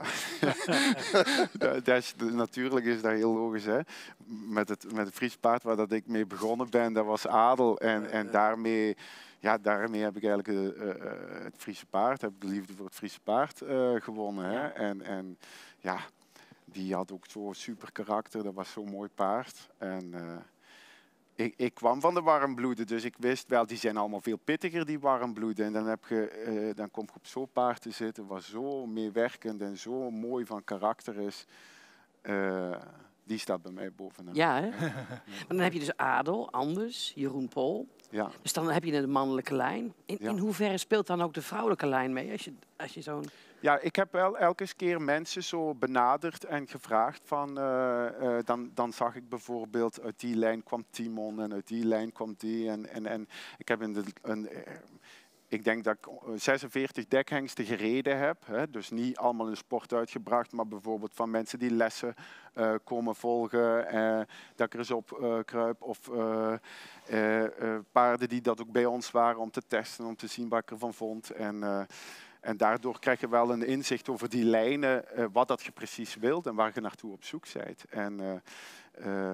dat, dat is, natuurlijk is dat heel logisch. Hè? Met, het, met het Friese paard waar dat ik mee begonnen ben, dat was adel. En, en daarmee, ja, daarmee heb ik eigenlijk uh, uh, het Friese paard, heb ik de liefde voor het Friese paard uh, gewonnen. Hè? Ja. En, en ja, die had ook zo'n super karakter, dat was zo'n mooi paard. En, uh, Ik, ik kwam van de warmbloeden, dus ik wist wel, die zijn allemaal veel pittiger, die warmbloeden. En dan, heb je, uh, dan kom je op zo'n paard te zitten, wat zo meewerkend en zo mooi van karakter is. Uh, die staat bij mij bovenaan. Ja, hè? Maar dan heb je dus Adel, Anders, Jeroen Pol. Ja. Dus dan heb je een mannelijke lijn. In, Ja. in hoeverre speelt dan ook de vrouwelijke lijn mee? Als je, als je zo'n... Ja, ik heb wel elke keer mensen zo benaderd en gevraagd van, uh, uh, dan, dan zag ik bijvoorbeeld uit die lijn kwam Timon en uit die lijn kwam die. En, en, en ik heb in de, een, uh, ik denk dat ik zesenveertig dekhengsten gereden heb. Hè, dus niet allemaal in de sport uitgebracht, maar bijvoorbeeld van mensen die lessen uh, komen volgen. Uh, dat ik er eens op uh, kruip. Of uh, uh, uh, paarden die dat ook bij ons waren om te testen, om te zien wat ik ervan vond. En, uh, En daardoor krijg je wel een inzicht over die lijnen, uh, wat dat je precies wilt en waar je naartoe op zoek bent. En uh, uh,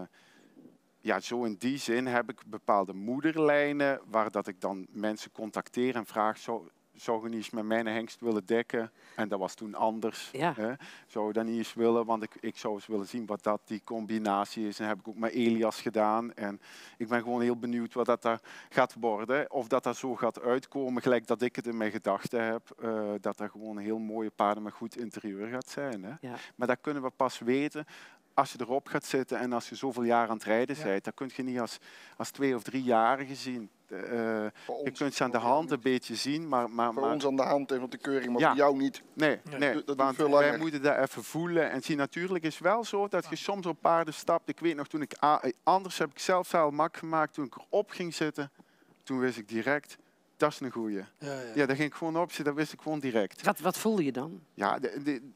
ja, zo in die zin heb ik bepaalde moederlijnen waar dat ik dan mensen contacteer en vraag, zou, zou je niet eens met mijn hengst willen dekken? En dat was toen anders. Ja. Hè? Zou je dat niet eens willen? Want ik, ik zou eens willen zien wat dat die combinatie is. En dat heb ik ook met Elias gedaan. En ik ben gewoon heel benieuwd wat dat daar gaat worden. Of dat dat zo gaat uitkomen, gelijk dat ik het in mijn gedachten heb. Uh, dat dat gewoon heel mooie paarden met goed interieur gaat zijn. Hè? Ja. Maar dat kunnen we pas weten als je erop gaat zitten en als je zoveel jaar aan het rijden Ja. bent. Dat kun je niet als, als twee- of driejarige zien. Uh, Voor je ons kunt ze aan de op dit hand een moment. beetje zien, maar... maar, Voor maar ons aan de hand en op de keuring, maar Ja. voor jou niet. nee, Nee, nee, dat duurt want veel wij langer. moeten dat even voelen en zien. Natuurlijk is het wel zo dat je soms op paarden stapt. Ik weet nog, toen ik a- anders heb ik zelf al mak gemaakt. Toen ik erop ging zitten, toen wist ik direct, dat is een goeie. Ja, ja. Ja, daar ging ik gewoon op zitten, dat wist ik gewoon direct. Wat, wat voelde je dan? Ja, de, de,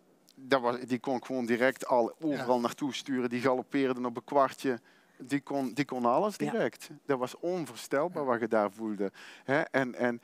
dat was, die kon ik gewoon direct al overal naartoe sturen. Die galoppeerden op een kwartje. Die kon, die kon alles Ja. direct. Dat was onvoorstelbaar wat je daar voelde. Hè? En, en,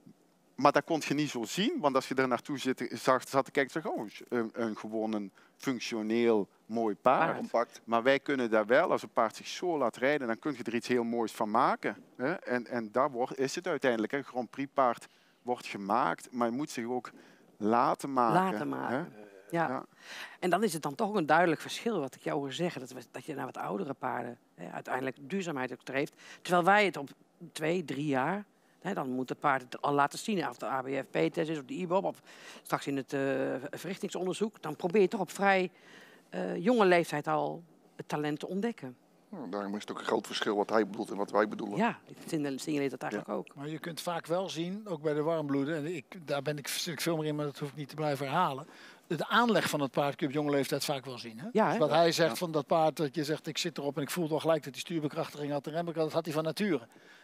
maar dat kon je niet zo zien, want als je er naartoe zit, zag, zat te kijken, zeg, oh, een, een gewoon een functioneel mooi paard. Paard. Compact. Maar wij kunnen daar wel, als een paard zich zo laat rijden, dan kun je er iets heel moois van maken. Hè? En, en daar wordt, is het uiteindelijk. Een Grand Prix paard wordt gemaakt, maar je moet zich ook laten maken. Laten maken. Hè? Ja. Ja. En dan is het dan toch ook een duidelijk verschil wat ik jou hoor zeggen. Dat, we- dat je naar wat oudere paarden hè, uiteindelijk duurzaamheid ook streeft. Terwijl wij het op twee, drie jaar... Hè, dan moet het paard het al laten zien. Of de A B F P-test is of de I B O B. Of straks in het uh, verrichtingsonderzoek. Dan probeer je toch op vrij uh, jonge leeftijd al het talent te ontdekken. Nou, daarom is het ook een groot verschil wat hij bedoelt en wat wij bedoelen. Ja, ik signaleert dat eigenlijk ook. Maar je kunt vaak wel zien, ook bij de warmbloeden, en ik, daar ben ik, zit ik veel meer in, maar dat hoef ik niet te blijven herhalen. De aanleg van het paard kun je op jonge leeftijd vaak wel zien. Hè? Ja, Dus hè? wat hij zegt van dat paard, dat je zegt ik zit erop en ik voel toch gelijk dat die stuurbekrachtiging had en rembekrachtiging, dat had hij van nature.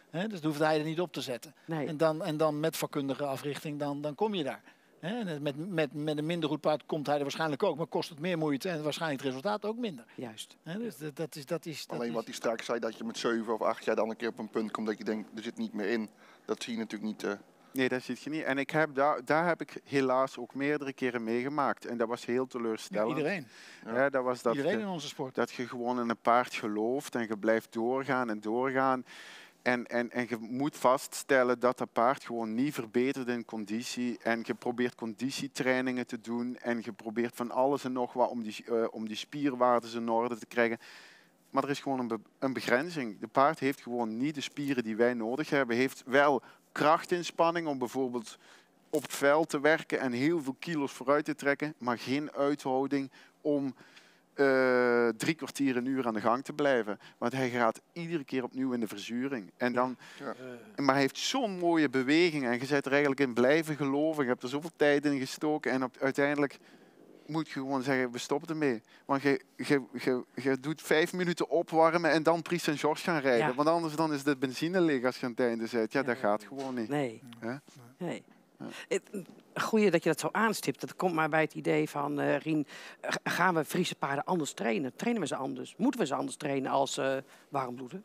Hè? Dus dan hoeft hij er niet op te zetten. Nee. En, dan, en dan met vakkundige africhting, dan, dan kom je daar. Hè? En met, met, met een minder goed paard komt hij er waarschijnlijk ook, maar kost het meer moeite en waarschijnlijk het resultaat ook minder. Juist. Hè? Dus dat, dat is, dat is, dat Alleen is... wat hij straks zei, dat je met zeven of acht jaar dan een keer op een punt komt dat je denkt, er zit niet meer in. Dat zie je natuurlijk niet. Uh... Nee, dat zit je niet. En ik heb daar, daar heb ik helaas ook meerdere keren meegemaakt. En dat was heel Ja, teleurstellend. iedereen. Ja, dat was dat Iedereen je, in onze sport. dat je gewoon in een paard gelooft en je blijft doorgaan en doorgaan. En, en, en je moet vaststellen dat dat paard gewoon niet verbetert in conditie. En je probeert conditietrainingen te doen. En je probeert van alles en nog wat om die, uh, om die spierwaardes in orde te krijgen. Maar er is gewoon een, be een begrenzing. De paard heeft gewoon niet de spieren die wij nodig hebben. Heeft wel krachtinspanning om bijvoorbeeld op het veld te werken en heel veel kilo's vooruit te trekken. Maar geen uithouding om uh, drie kwartier een uur aan de gang te blijven. Want hij gaat iedere keer opnieuw in de verzuring. En dan, Ja. Maar hij heeft zo'n mooie beweging en je bent er eigenlijk in blijven geloven. Je hebt er zoveel tijd in gestoken en op, uiteindelijk moet je gewoon zeggen, we stoppen ermee. Want je, je, je, je doet vijf minuten opwarmen en dan Prix Saint-Georges gaan rijden. Ja. Want anders dan is de benzine leeg als je aan het einde bent. Ja, dat gaat gewoon niet. Nee. Hè? nee. Het goeie dat je dat zo aanstipt. Dat komt maar bij het idee van, uh, Rien, uh, gaan we Friese paarden anders trainen? Trainen we ze anders? Moeten we ze anders trainen als uh, warmbloeden?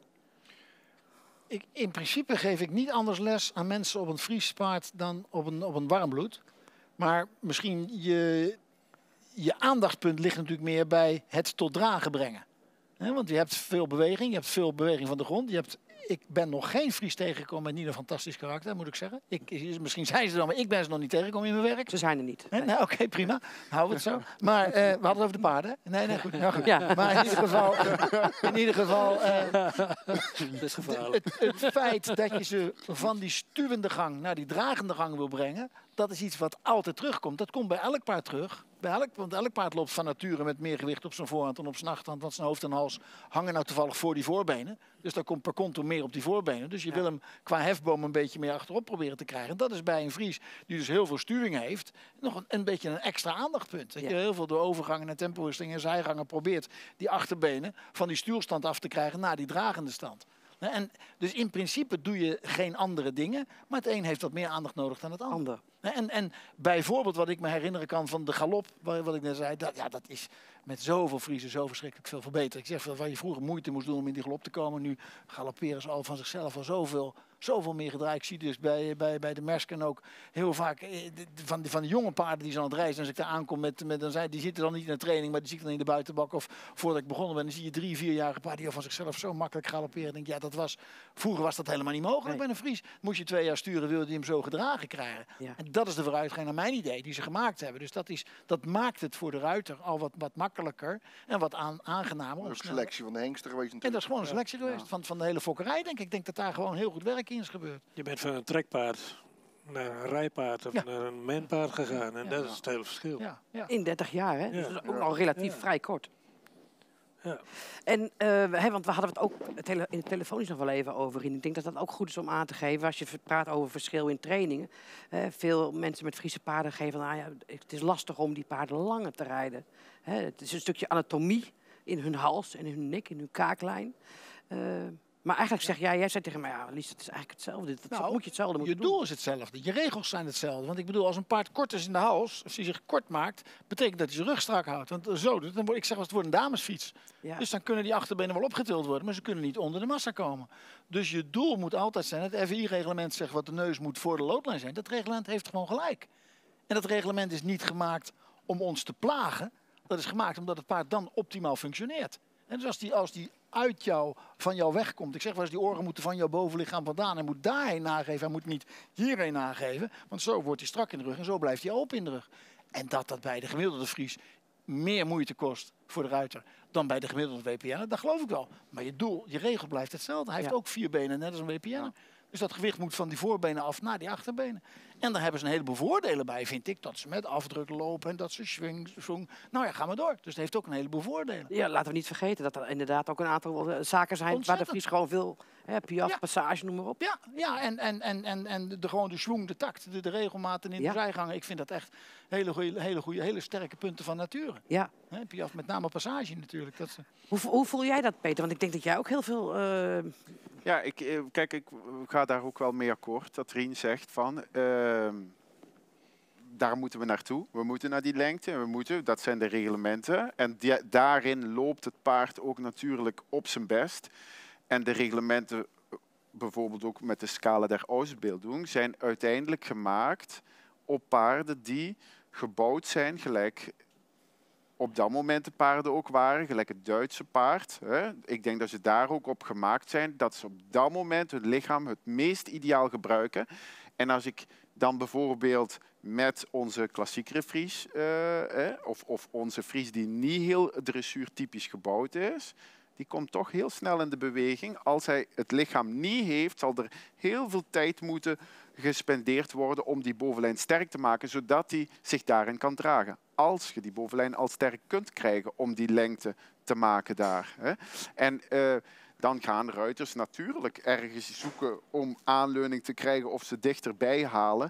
Ik, in principe geef ik niet anders les aan mensen op een Fries paard dan op een, op een warmbloed. Maar misschien je, je aandachtspunt ligt natuurlijk meer bij het tot dragen brengen. He, want je hebt veel beweging, je hebt veel beweging van de grond. Je hebt, ik ben nog geen Fries tegengekomen met niet een fantastisch karakter, moet ik zeggen. Ik, misschien zijn ze dan, maar ik ben ze nog niet tegengekomen in mijn werk. Ze zijn er niet. Nee, nou, Oké, okay, prima. Houden we het zo. Maar uh, we hadden het over de paarden. Nee, nee, goed. Nou, goed. Ja. Maar in ieder geval, in ieder geval uh, Dat is gevaarlijk. het, het feit dat je ze van die stuwende gang naar die dragende gang wil brengen, dat is iets wat altijd terugkomt. Dat komt bij elk paard terug. Bij elk, want elk paard loopt van nature met meer gewicht op zijn voorhand dan op zijn achterhand. Want zijn hoofd en hals hangen nou toevallig voor die voorbenen. Dus daar komt per conto meer op die voorbenen. Dus je Ja. wil hem qua hefboom een beetje meer achterop proberen te krijgen. En dat is bij een Fries die dus heel veel stuwing heeft, nog een, een beetje een extra aandachtpunt. Dat Ja. je heel veel door overgangen en tempowisselingen en zijgangen probeert die achterbenen van die stuurstand af te krijgen naar die dragende stand. En dus in principe doe je geen andere dingen, maar het een heeft wat meer aandacht nodig dan het ander. Ander. En, en bijvoorbeeld wat ik me herinneren kan van de galop, wat ik net zei, dat, ja, dat is met zoveel Friezen zo verschrikkelijk veel verbeterd. Ik zeg, waar je vroeger moeite moest doen om in die galop te komen, nu galopperen ze al van zichzelf al zoveel, zoveel meer gedraaid. Ik zie dus bij, bij, bij de Mersken ook heel vaak eh, de, van, die, van de jonge paarden die zijn aan het reizen. En als ik daar aankom, met, met, dan zijn, die zitten dan niet in de training, maar die zie ik dan in de buitenbak. Of voordat ik begonnen ben, dan zie je drie, vierjarige paarden die al van zichzelf zo makkelijk galopperen. Ik denk, ja, dat was, vroeger was dat helemaal niet mogelijk Nee. bij een Fries. Moest je twee jaar sturen, wilde je hem zo gedragen krijgen. Ja. En dat is de vooruitgang naar mijn idee, die ze gemaakt hebben. Dus dat, is, dat maakt het voor de ruiter al wat, wat makkelijker en wat aan, aangenamer. Ook om een sneller- selectie van de hengsten geweest En dat is natuurlijk. gewoon een selectie geweest van, van de hele fokkerij, denk ik. Ik denk dat daar gewoon heel goed werk in is gebeurd. Je bent van een trekpaard naar een rijpaard of Ja. naar een manpaard gegaan. En Ja. dat is het hele verschil. Ja, ja. In dertig jaar, hè? Ja. Dus dat is ook Ja. al relatief Ja. vrij kort. Ja. En, uh, hè, want we hadden het ook het tele in de telefonisch nog wel even over. En ik denk dat dat ook goed is om aan te geven als je praat over verschil in trainingen. Uh, veel mensen met Friese paarden geven, nou ja, het is lastig om die paarden langer te rijden. Hè, het is een stukje anatomie in hun hals en in hun nek, in hun kaaklijn. Uh, maar eigenlijk zeg jij, jij zei tegen mij, ja, Lies, het is eigenlijk hetzelfde. Dat Nou, moet je hetzelfde Je moeten doen. doel is hetzelfde, je regels zijn hetzelfde. Want ik bedoel, als een paard kort is in de hals, als hij zich kort maakt, betekent dat hij zijn rug strak houdt. Want zo, dan wordt, ik zeg als het wordt een damesfiets. Ja. Dus dan kunnen die achterbenen wel opgetild worden, maar ze kunnen niet onder de massa komen. Dus je doel moet altijd zijn, het F I I-reglement zegt wat de neus moet voor de loodlijn zijn. Dat reglement heeft gewoon gelijk. En dat reglement is niet gemaakt om ons te plagen. Dat is gemaakt omdat het paard dan optimaal functioneert. En dus als die, als die uit jou, van jou wegkomt. Ik zeg wel eens, die oren moeten van jouw bovenlichaam vandaan. Hij moet daarheen nageven, hij moet niet hierheen nageven. Want zo wordt hij strak in de rug en zo blijft hij open in de rug. En dat dat bij de gemiddelde Fries meer moeite kost voor de ruiter dan bij de gemiddelde W P N, dat geloof ik wel. Maar je doel, je regel blijft hetzelfde. Hij heeft Ja. ook vier benen, net als een W P N. Ja. Dus dat gewicht moet van die voorbenen af naar die achterbenen. En daar hebben ze een heleboel voordelen bij, vind ik. Dat ze met afdruk lopen en dat ze swing, swing. Nou ja, ga maar door. Dus het heeft ook een heleboel voordelen. Ja, laten we niet vergeten dat er inderdaad ook een aantal uh, zaken zijn waar de Ontzettend. Fries gewoon veel, hè, Hè, Piaf, Ja. Passage, noem maar op. Ja, ja en, en, en, en, en de, gewoon de schwung, de tact, de, de regelmaat in Ja. de zijgangen. Ik vind dat echt hele, goeie, hele, goeie, hele sterke punten van nature. Ja. Hè, Piaf, met name Passage natuurlijk. Dat, is- Hoe, vo- hoe voel jij dat, Peter? Want ik denk dat jij ook heel veel... eh, Ja, ik, eh, kijk, ik ga daar ook wel mee akkoord. Dat Rien zegt van, ehm, daar moeten we naartoe. We moeten naar die lengte. We moeten, dat zijn de reglementen. En die- daarin loopt het paard ook natuurlijk op zijn best. En de reglementen, bijvoorbeeld ook met de Scala der Ausbildung, zijn uiteindelijk gemaakt op paarden die gebouwd zijn gelijk op dat moment de paarden ook waren, gelijk het Duitse paard. Hè. Ik denk dat ze daar ook op gemaakt zijn, dat ze op dat moment het lichaam het meest ideaal gebruiken. En als ik dan bijvoorbeeld met onze klassiekere Fries, uh, eh, of, of onze Fries die niet heel dressuurtypisch gebouwd is, die komt toch heel snel in de beweging. Als hij het lichaam niet heeft, zal er heel veel tijd moeten gespendeerd worden om die bovenlijn sterk te maken, zodat hij zich daarin kan dragen. Als je die bovenlijn al sterk kunt krijgen om die lengte te maken daar. Hè. En uh, dan gaan ruiters natuurlijk ergens zoeken om aanleuning te krijgen of ze dichterbij halen.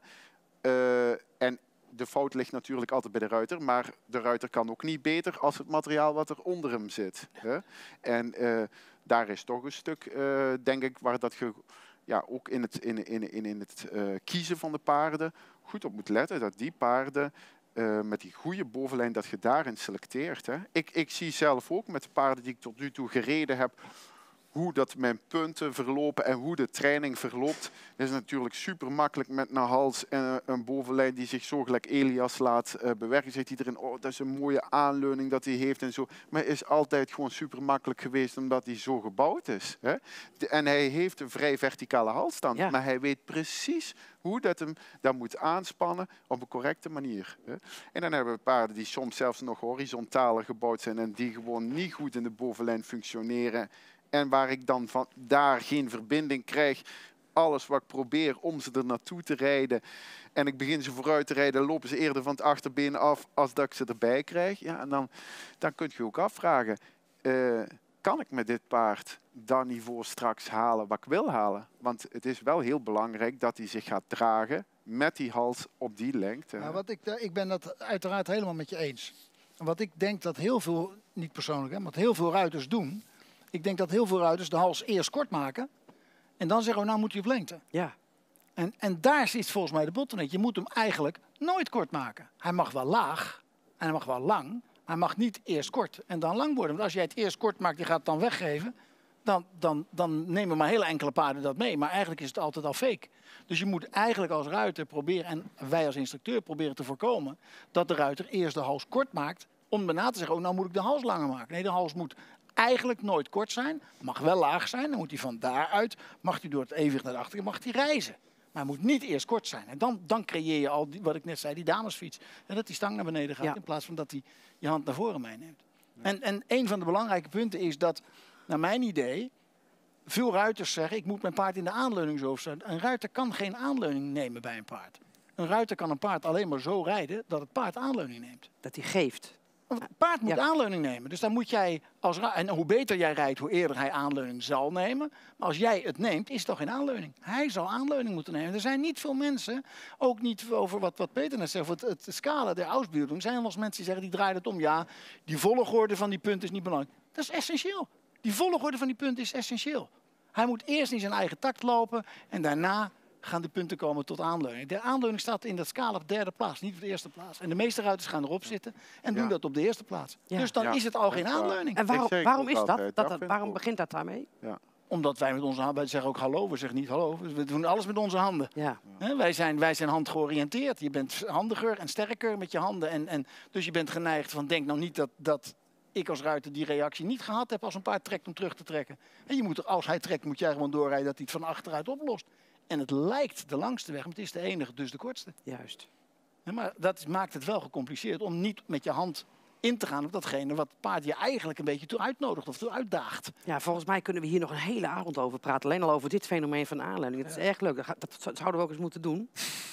Uh, en de fout ligt natuurlijk altijd bij de ruiter, maar de ruiter kan ook niet beter als het materiaal wat er onder hem zit. Hè. En uh, daar is toch een stuk, uh, denk ik, waar dat je ja, ook in het, in, in, in, in het uh, kiezen van de paarden goed op moet letten, dat die paarden uh, met die goede bovenlijn, dat je daarin selecteert. Hè. Ik, ik zie zelf ook met de paarden die ik tot nu toe gereden heb, hoe dat mijn punten verlopen en hoe de training verloopt. Dat is natuurlijk super makkelijk met een hals en een bovenlijn die zich zo gelijk Elias laat uh, bewerken. Zegt iedereen, oh, dat is een mooie aanleuning dat hij heeft en zo. Maar het is altijd gewoon super makkelijk geweest omdat hij zo gebouwd is. Hè? De, en hij heeft een vrij verticale halsstand, Ja. maar hij weet precies hoe dat hem dat moet aanspannen op een correcte manier. Hè? En dan hebben we paarden die soms zelfs nog horizontaler gebouwd zijn en die gewoon niet goed in de bovenlijn functioneren. En waar ik dan van daar geen verbinding krijg. Alles wat ik probeer om ze er naartoe te rijden. En ik begin ze vooruit te rijden. Lopen ze eerder van het achterbeen af als dat ik ze erbij krijg. Ja, en dan, dan kun je je ook afvragen. Uh, kan ik met dit paard dat niveau straks halen wat ik wil halen? Want het is wel heel belangrijk dat hij zich gaat dragen met die hals op die lengte. Nou, wat ik, ik ben dat uiteraard helemaal met je eens. Wat ik denk dat heel veel, niet persoonlijk, hè, maar heel veel ruiters doen. Ik denk dat heel veel ruiters de hals eerst kort maken. En dan zeggen we, nou moet hij op lengte. Ja. En, en daar zit volgens mij de bottleneck. Je moet hem eigenlijk nooit kort maken. Hij mag wel laag en hij mag wel lang. Maar hij mag niet eerst kort en dan lang worden. Want als jij het eerst kort maakt, je gaat het dan weggeven. Dan, dan, dan nemen maar hele enkele paarden dat mee. Maar eigenlijk is het altijd al fake. Dus je moet eigenlijk als ruiter proberen, en wij als instructeur proberen te voorkomen, dat de ruiter eerst de hals kort maakt. Om daarna te zeggen, oh nou moet ik de hals langer maken. Nee, de hals moet eigenlijk nooit kort zijn, mag wel laag zijn. Dan moet hij van daaruit, mag hij door het evenwicht naar de achteren, mag hij reizen. Maar hij moet niet eerst kort zijn. En dan, dan creëer je al, die, wat ik net zei, die damesfiets. En dat die stang naar beneden gaat, ja. In plaats van dat hij je hand naar voren meeneemt. Ja. En, en een van de belangrijke punten is dat, naar mijn idee, veel ruiters zeggen, ik moet mijn paard in de aanleuning zo zetten. Een ruiter kan geen aanleuning nemen bij een paard. Een ruiter kan een paard alleen maar zo rijden dat het paard aanleuning neemt. Dat hij geeft. Want het paard moet ja. aanleuning nemen. Dus dan moet jij als en hoe beter jij rijdt, hoe eerder hij aanleuning zal nemen. Maar als jij het neemt, is het toch geen aanleuning. Hij zal aanleuning moeten nemen. Er zijn niet veel mensen, ook niet over wat, wat Peter net zegt, het, het Scala der Ausbildung. Er zijn wel eens mensen die zeggen, die draaien het om. Ja, die volgorde van die punten is niet belangrijk. Dat is essentieel. Die volgorde van die punten is essentieel. Hij moet eerst in zijn eigen takt lopen en daarna gaan de punten komen tot aanleuning. De aanleuning staat in dat scala op de derde plaats, niet op de eerste plaats. En de meeste ruiters gaan erop zitten en doen ja. dat op de eerste plaats. Ja. Dus dan ja. is het al geen aanleuning. En waarom, waarom is dat? dat, dat waarom begint dat daarmee? Ja. Omdat wij met onze handen, wij zeggen ook hallo, we zeggen niet hallo. We doen alles met onze handen. Ja. He, wij, zijn, wij zijn handgeoriënteerd. Je bent handiger en sterker met je handen. En, en, dus je bent geneigd van, denk nou niet dat... dat ik als ruiter die reactie niet gehad heb als een paard trekt om terug te trekken. En je moet er, als hij trekt, moet jij gewoon doorrijden dat hij het van achteruit oplost. En het lijkt de langste weg, maar het is de enige, dus de kortste. Juist. Ja, maar dat maakt het wel gecompliceerd om niet met je hand in te gaan op datgene wat het paard je eigenlijk een beetje toe uitnodigt of toe uitdaagt. Ja, volgens mij kunnen we hier nog een hele avond over praten. Alleen al over dit fenomeen van aanleiding. Het is ja. erg leuk. Dat, dat zouden we ook eens moeten doen.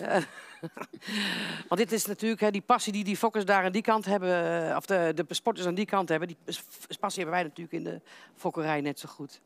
Want dit is natuurlijk hè, die passie die die fokkers daar aan die kant hebben, of de, de sporters aan die kant hebben. Die passie hebben wij natuurlijk in de fokkerij net zo goed.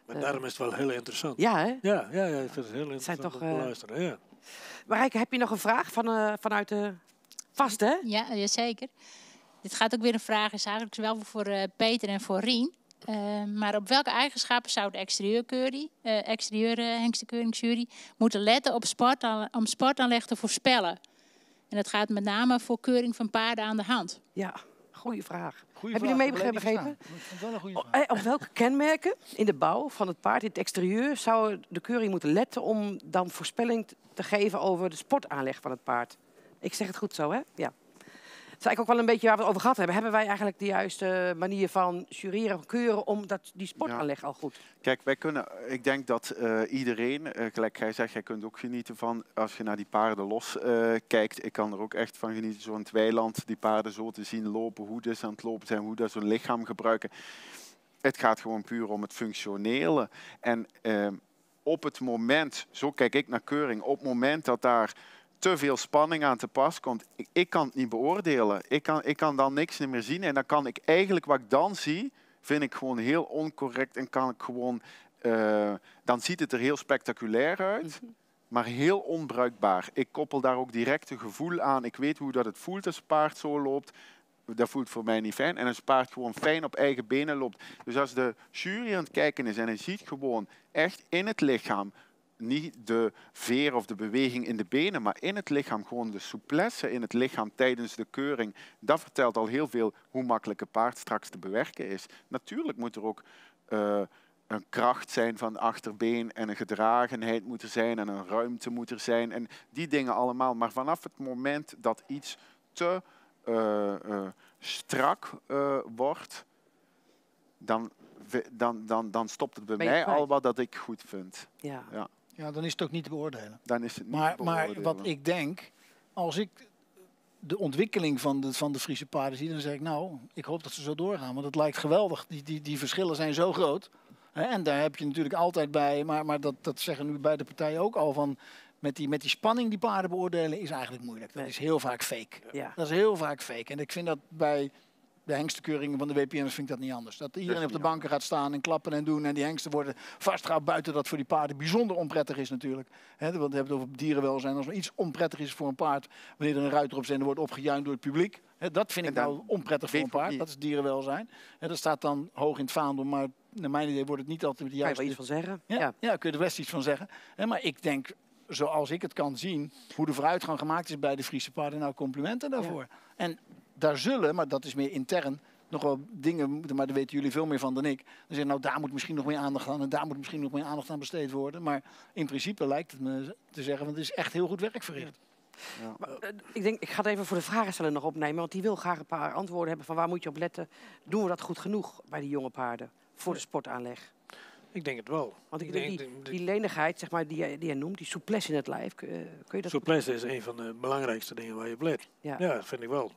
Maar Uh, daarom is het wel heel interessant. Ja, hè? Ja, ja, ja ik vind het heel interessant zijn toch, om te uh, luisteren. Ja. Marijke, heb je nog een vraag van, uh, vanuit de vast, hè? Ja, ja, zeker. Dit gaat ook weer een vraag, is eigenlijk wel voor uh, Peter en voor Rien. Uh, maar op welke eigenschappen zou de exterieurkeuring, uh, exterieur uh, hengstenkeuringsjury moeten letten op sport, om sportaanleg te voorspellen? En dat gaat met name voor keuring van paarden aan de hand. Ja, goede vraag. Goeie Hebben vraag, jullie meebegrepen? Ik vond het wel een goede Op, vraag. op welke kenmerken in de bouw van het paard, in het exterieur, zou de keuring moeten letten om dan voorspelling te geven over de sportaanleg van het paard? Ik zeg het goed zo, hè? Ja. Dat is eigenlijk ook wel een beetje waar we het over gehad hebben. Hebben wij eigenlijk de juiste manier van jureren of keuren om dat, die sportaanleg ja. al goed? Kijk, wij kunnen, ik denk dat uh, iedereen, uh, gelijk jij zegt, jij kunt ook genieten van als je naar die paarden los uh, kijkt. Ik kan er ook echt van genieten, zo'n weiland, die paarden zo te zien lopen, hoe ze aan het lopen zijn, hoe dat zo'n lichaam gebruiken. Het gaat gewoon puur om het functionele. En uh, op het moment, zo kijk ik naar keuring, op het moment dat daar te veel spanning aan te pas komt, ik, ik kan het niet beoordelen. Ik kan, ik kan dan niks meer zien en dan kan ik eigenlijk wat ik dan zie, vind ik gewoon heel oncorrect en kan ik gewoon, uh, dan ziet het er heel spectaculair uit, mm-hmm. maar heel onbruikbaar. Ik koppel daar ook direct een gevoel aan. Ik weet hoe dat het voelt als een paard zo loopt. Dat voelt voor mij niet fijn. En als een paard gewoon fijn op eigen benen loopt. Dus als de jury aan het kijken is en hij ziet gewoon echt in het lichaam, niet de veer of de beweging in de benen, maar in het lichaam, gewoon de souplesse in het lichaam tijdens de keuring. Dat vertelt al heel veel hoe makkelijk een paard straks te bewerken is. Natuurlijk moet er ook uh, een kracht zijn van het achterbeen en een gedragenheid moet er zijn en een ruimte moet er zijn en die dingen allemaal. Maar vanaf het moment dat iets te uh, uh, strak uh, wordt, dan, dan, dan, dan stopt het bij mij al wat dat ik goed vind. Ja. Ja. Ja, dan is het ook niet te beoordelen. Dan is het niet maar, te beoordelen. Maar wat ik denk, als ik de ontwikkeling van de, van de Friese paarden zie, dan zeg ik nou, ik hoop dat ze zo doorgaan. Want het lijkt geweldig. Die, die, die verschillen zijn zo groot. Hè, en daar heb je natuurlijk altijd bij, maar, maar dat, dat zeggen nu beide partijen ook al van, met die, met die spanning die paarden beoordelen is eigenlijk moeilijk. Dat is heel vaak fake. Ja. Dat is heel vaak fake. En ik vind dat bij de hengstenkeuringen van de W P M's vind ik dat niet anders. Dat iedereen op de banken gaat staan en klappen en doen en die hengsten worden vastgehouden buiten dat voor die paarden bijzonder onprettig is natuurlijk. He, want we hebben het over dierenwelzijn. Als er iets onprettig is voor een paard, wanneer er een ruiter op zit en er wordt opgejuind door het publiek. He, dat vind ik nou onprettig voor een paard. Dat is dierenwelzijn. He, dat staat dan hoog in het vaandel, maar naar mijn idee wordt het niet altijd met de juiste... Kan je wel iets van zeggen? Ja, ja. ja kun je er best iets van zeggen. He, maar ik denk, zoals ik het kan zien, hoe de vooruitgang gemaakt is bij de Friese paarden, nou complimenten daarvoor. Ja. En daar zullen, maar dat is meer intern, nog wel dingen moeten, maar daar weten jullie veel meer van dan ik. Dan zeggen nou, daar moet misschien nog meer aandacht aan en daar moet misschien nog meer aandacht aan besteed worden. Maar in principe lijkt het me te zeggen, want het is echt heel goed werk verricht. Ja. Maar, uh, ik denk, ik ga het even voor de vragensteller nog opnemen, want die wil graag een paar antwoorden hebben van waar moet je op letten. Doen we dat goed genoeg bij die jonge paarden voor de sportaanleg? Ik denk het wel. Want ik ik denk, denk, die, die lenigheid, zeg maar, die jij, die jij noemt, die souplesse in het lijf, kun, kun je dat... Souplesse is een van de belangrijkste dingen waar je op let. Ja, ja dat vind ik wel.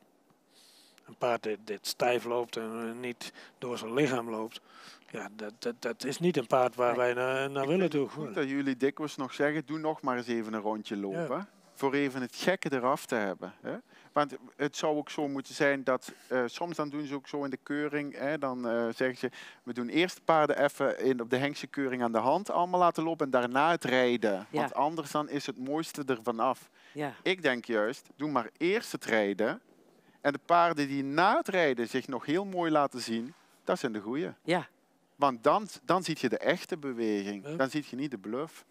Een paard dat, dat stijf loopt en uh, niet door zijn lichaam loopt, ja, dat, dat, dat is niet een paard waar nee. wij naar, naar willen toe. Goed dat jullie dikwijls nog zeggen, doe nog maar eens even een rondje lopen. Ja. Voor even het gekke eraf te hebben. Hè? Want het zou ook zo moeten zijn dat, uh, soms dan doen ze ook zo in de keuring, hè, dan uh, zeggen ze, we doen eerst de paarden even in, op de hengstenkeuring aan de hand allemaal laten lopen en daarna het rijden. Ja. Want anders dan is het mooiste ervan af. Ja. Ik denk juist, doe maar eerst het rijden. En de paarden die na het rijden zich nog heel mooi laten zien, dat zijn de goeie. Ja. Want dan, dan zie je de echte beweging. Ja. Dan zie je niet de bluff.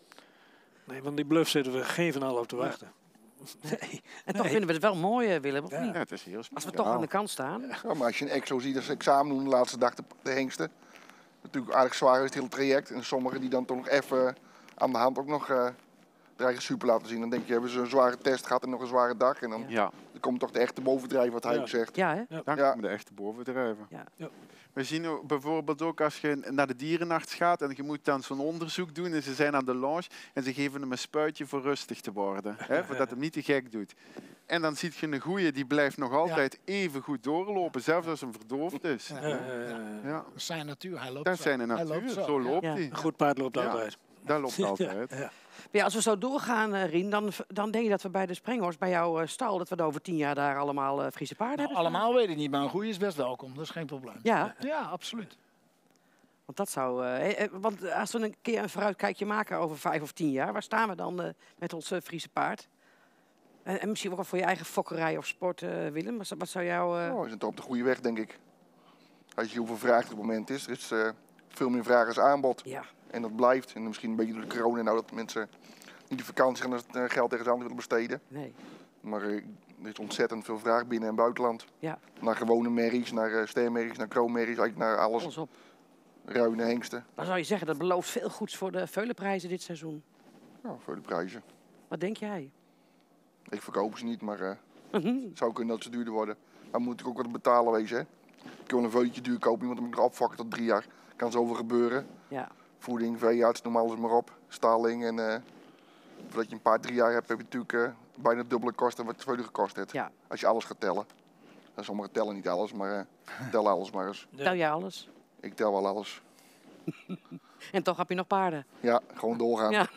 Nee, want die bluff zitten we geen van allen op te wachten. Nee. En toch nee. vinden we het wel mooi, Willem, of ja. niet? Ja, het is heel als we toch aan de kant staan. Ja, maar als je een exo ziet als examen doen de laatste dag de, de hengsten. Natuurlijk aardig zwaar is het hele traject. En sommigen die dan toch nog even aan de hand ook nog... Uh, eigen super laten zien. Dan denk je, hebben ze een zware test gehad en nog een zware dag. En dan, ja. dan komt toch de echte bovendrijven, wat hij ja. ook zegt. Ja, hè? Ja, dan ja. komen de echte bovendrijven. Ja. Ja. We zien ook bijvoorbeeld ook als je naar de dierenarts gaat en je moet dan zo'n onderzoek doen en ze zijn aan de lounge en ze geven hem een spuitje voor rustig te worden. Hè, voordat hem niet te gek doet. En dan zie je een goeie die blijft nog altijd ja. even goed doorlopen, zelfs als hij verdoofd is. Ja. Ja. Ja. Ja. Dat is zijn natuur, hij loopt Dat is zijn natuur, hij loopt zo. zo loopt ja. hij. Een goed paard loopt ja. altijd. Dat loopt altijd. Ja. Ja. Ja, als we zo doorgaan, uh, Rien, dan, dan denk je dat we bij de Sprenghorst, bij jouw uh, stal, dat we er over tien jaar daar allemaal uh, Friese paarden nou, hebben. allemaal weet ik niet, maar een goeie is best welkom. Dat is geen probleem. Ja, ja absoluut. Want dat zou. Uh, eh, want als we een keer een vooruitkijkje maken over vijf of tien jaar, waar staan we dan uh, met ons uh, Friese paard? En, en misschien ook wel voor je eigen fokkerij of sport, uh, Willem. Wat, wat zou jou. Uh... Oh, we zijn toch op de goede weg, denk ik. Als je hoeveel vraag er op het moment is, er is uh, veel meer vraag als aanbod. Ja. En dat blijft. En misschien een beetje door de corona, nou dat mensen niet de vakantie gaan en het uh, geld ergens anders willen besteden. Nee. Maar uh, er is ontzettend veel vraag binnen- en buitenland. Ja. Naar gewone merries, naar uh, stermerries, naar kroonmerries, eigenlijk naar alles. Alles op. Ruine, hengsten. Dan zou je zeggen, dat belooft veel goeds voor de veulenprijzen dit seizoen. Ja, veulenprijzen. Wat denk jij? Ik verkoop ze niet, maar uh, het zou kunnen dat ze duurder worden. Dan moet ik ook wat betalen wezen. Hè? Ik wil een veultje duur kopen, want dan moet ik nog afvakken tot drie jaar. Kan zoveel gebeuren. Ja. Voeding, veearts, noem alles maar op. Staling en uh, voordat je een paar, drie jaar hebt, heb je natuurlijk uh, bijna dubbele kosten wat het veulen gekost heeft. Ja. Als je alles gaat tellen. En sommigen tellen niet alles, maar uh, tellen alles maar eens. Ja. Tel jij alles? Ik tel wel alles. En toch heb je nog paarden? Ja, gewoon doorgaan. Ja.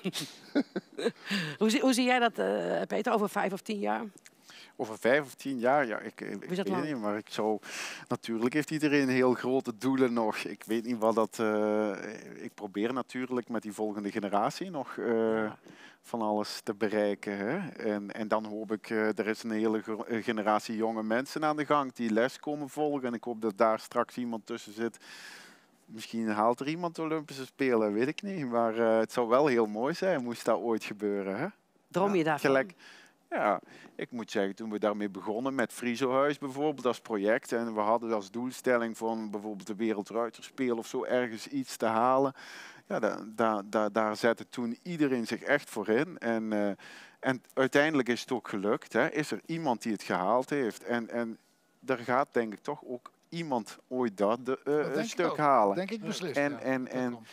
hoe, zie, hoe zie jij dat, uh, Peter, over vijf of tien jaar? Over vijf of tien jaar, ja, ik, ik weet lang? niet, maar ik zou... Natuurlijk heeft iedereen heel grote doelen nog. Ik weet niet wat dat... Uh, ik probeer natuurlijk met die volgende generatie nog uh, ja. van alles te bereiken. Hè? En, en dan hoop ik, uh, er is een hele generatie jonge mensen aan de gang die les komen volgen. En ik hoop dat daar straks iemand tussen zit. Misschien haalt er iemand de Olympische Spelen, weet ik niet. Maar uh, het zou wel heel mooi zijn, moest dat ooit gebeuren. Hè? Droom je ja, daarvan? Gelijk, ja, ik moet zeggen, toen we daarmee begonnen met Friesohuis bijvoorbeeld als project. En we hadden als doelstelling van bijvoorbeeld de Wereldruiterspelen of zo ergens iets te halen. Ja, da, da, da, daar zette toen iedereen zich echt voor in. En, uh, en uiteindelijk is het ook gelukt. Hè? Is er iemand die het gehaald heeft. En, en daar gaat denk ik toch ook iemand ooit dat, de, uh, dat een stuk halen. Dat denk ik beslist. En, ja, en, dat en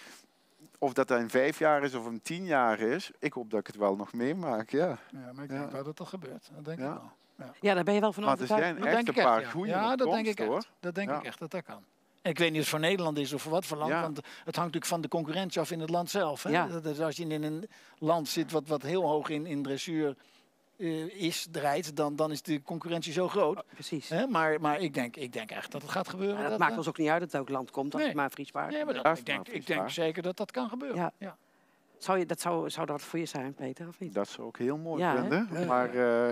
of dat in vijf jaar is of in tien jaar is, ik hoop dat ik het wel nog meemaak. Ja, ja maar ik ja. denk dat het toch gebeurt. Dat denk ja. ik wel. Ja. ja, daar ben je wel van overtuigd. Maar er zijn echt een paar ja. goede Ja, dat komst, denk ik hoor. echt. Dat denk ja. ik echt dat dat kan. En ik weet niet of het voor Nederland is of voor wat voor land, ja. want het hangt natuurlijk van de concurrentie af in het land zelf. Hè? Ja. Dus als je in een land zit wat, wat heel hoog in, in dressuur uh, is, draait, dan, dan is de concurrentie zo groot. Oh, precies. Hè? Maar, maar ik, denk, ik denk echt dat het gaat gebeuren. Ja, dat, dat maakt uh, ons ook niet uit dat welk land komt, als nee. het maar een Fries paard. Nee, maar dat, Ja, ik, denk, maar ik denk zeker dat dat kan gebeuren. Ja. Ja. Zou, je, dat zou, zou dat wat voor je zijn, Peter, of niet? Dat zou ik heel mooi Ja, vinden. hè? Maar uh,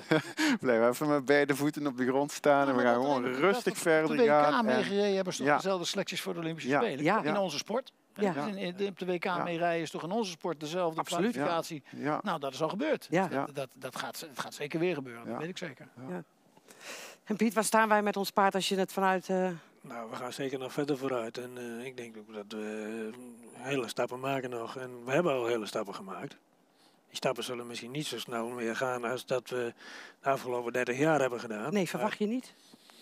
blijf even met beide voeten op de grond staan Ja, en we gaan dat gewoon dat rustig dat verder op de W K gaan. meegereden hebben ze toch ja. dezelfde selecties voor de Olympische Ja. Spelen. Ja. In Ja. onze sport. Ja. Ja. In, in, op de W K ja. mee rijden is toch in onze sport dezelfde Absoluut. kwalificatie. Ja. Ja. Nou, dat is al gebeurd. Ja. Dat, dat, dat, gaat, dat gaat zeker weer gebeuren, Ja. dat weet ik zeker. Ja. En Piet, waar staan wij met ons paard als je het vanuit... Uh... Nou, we gaan zeker nog verder vooruit. En uh, ik denk ook dat we hele stappen maken nog. En we hebben al hele stappen gemaakt. Die stappen zullen misschien niet zo snel meer gaan als dat we de afgelopen dertig jaar hebben gedaan. Nee, verwacht je niet?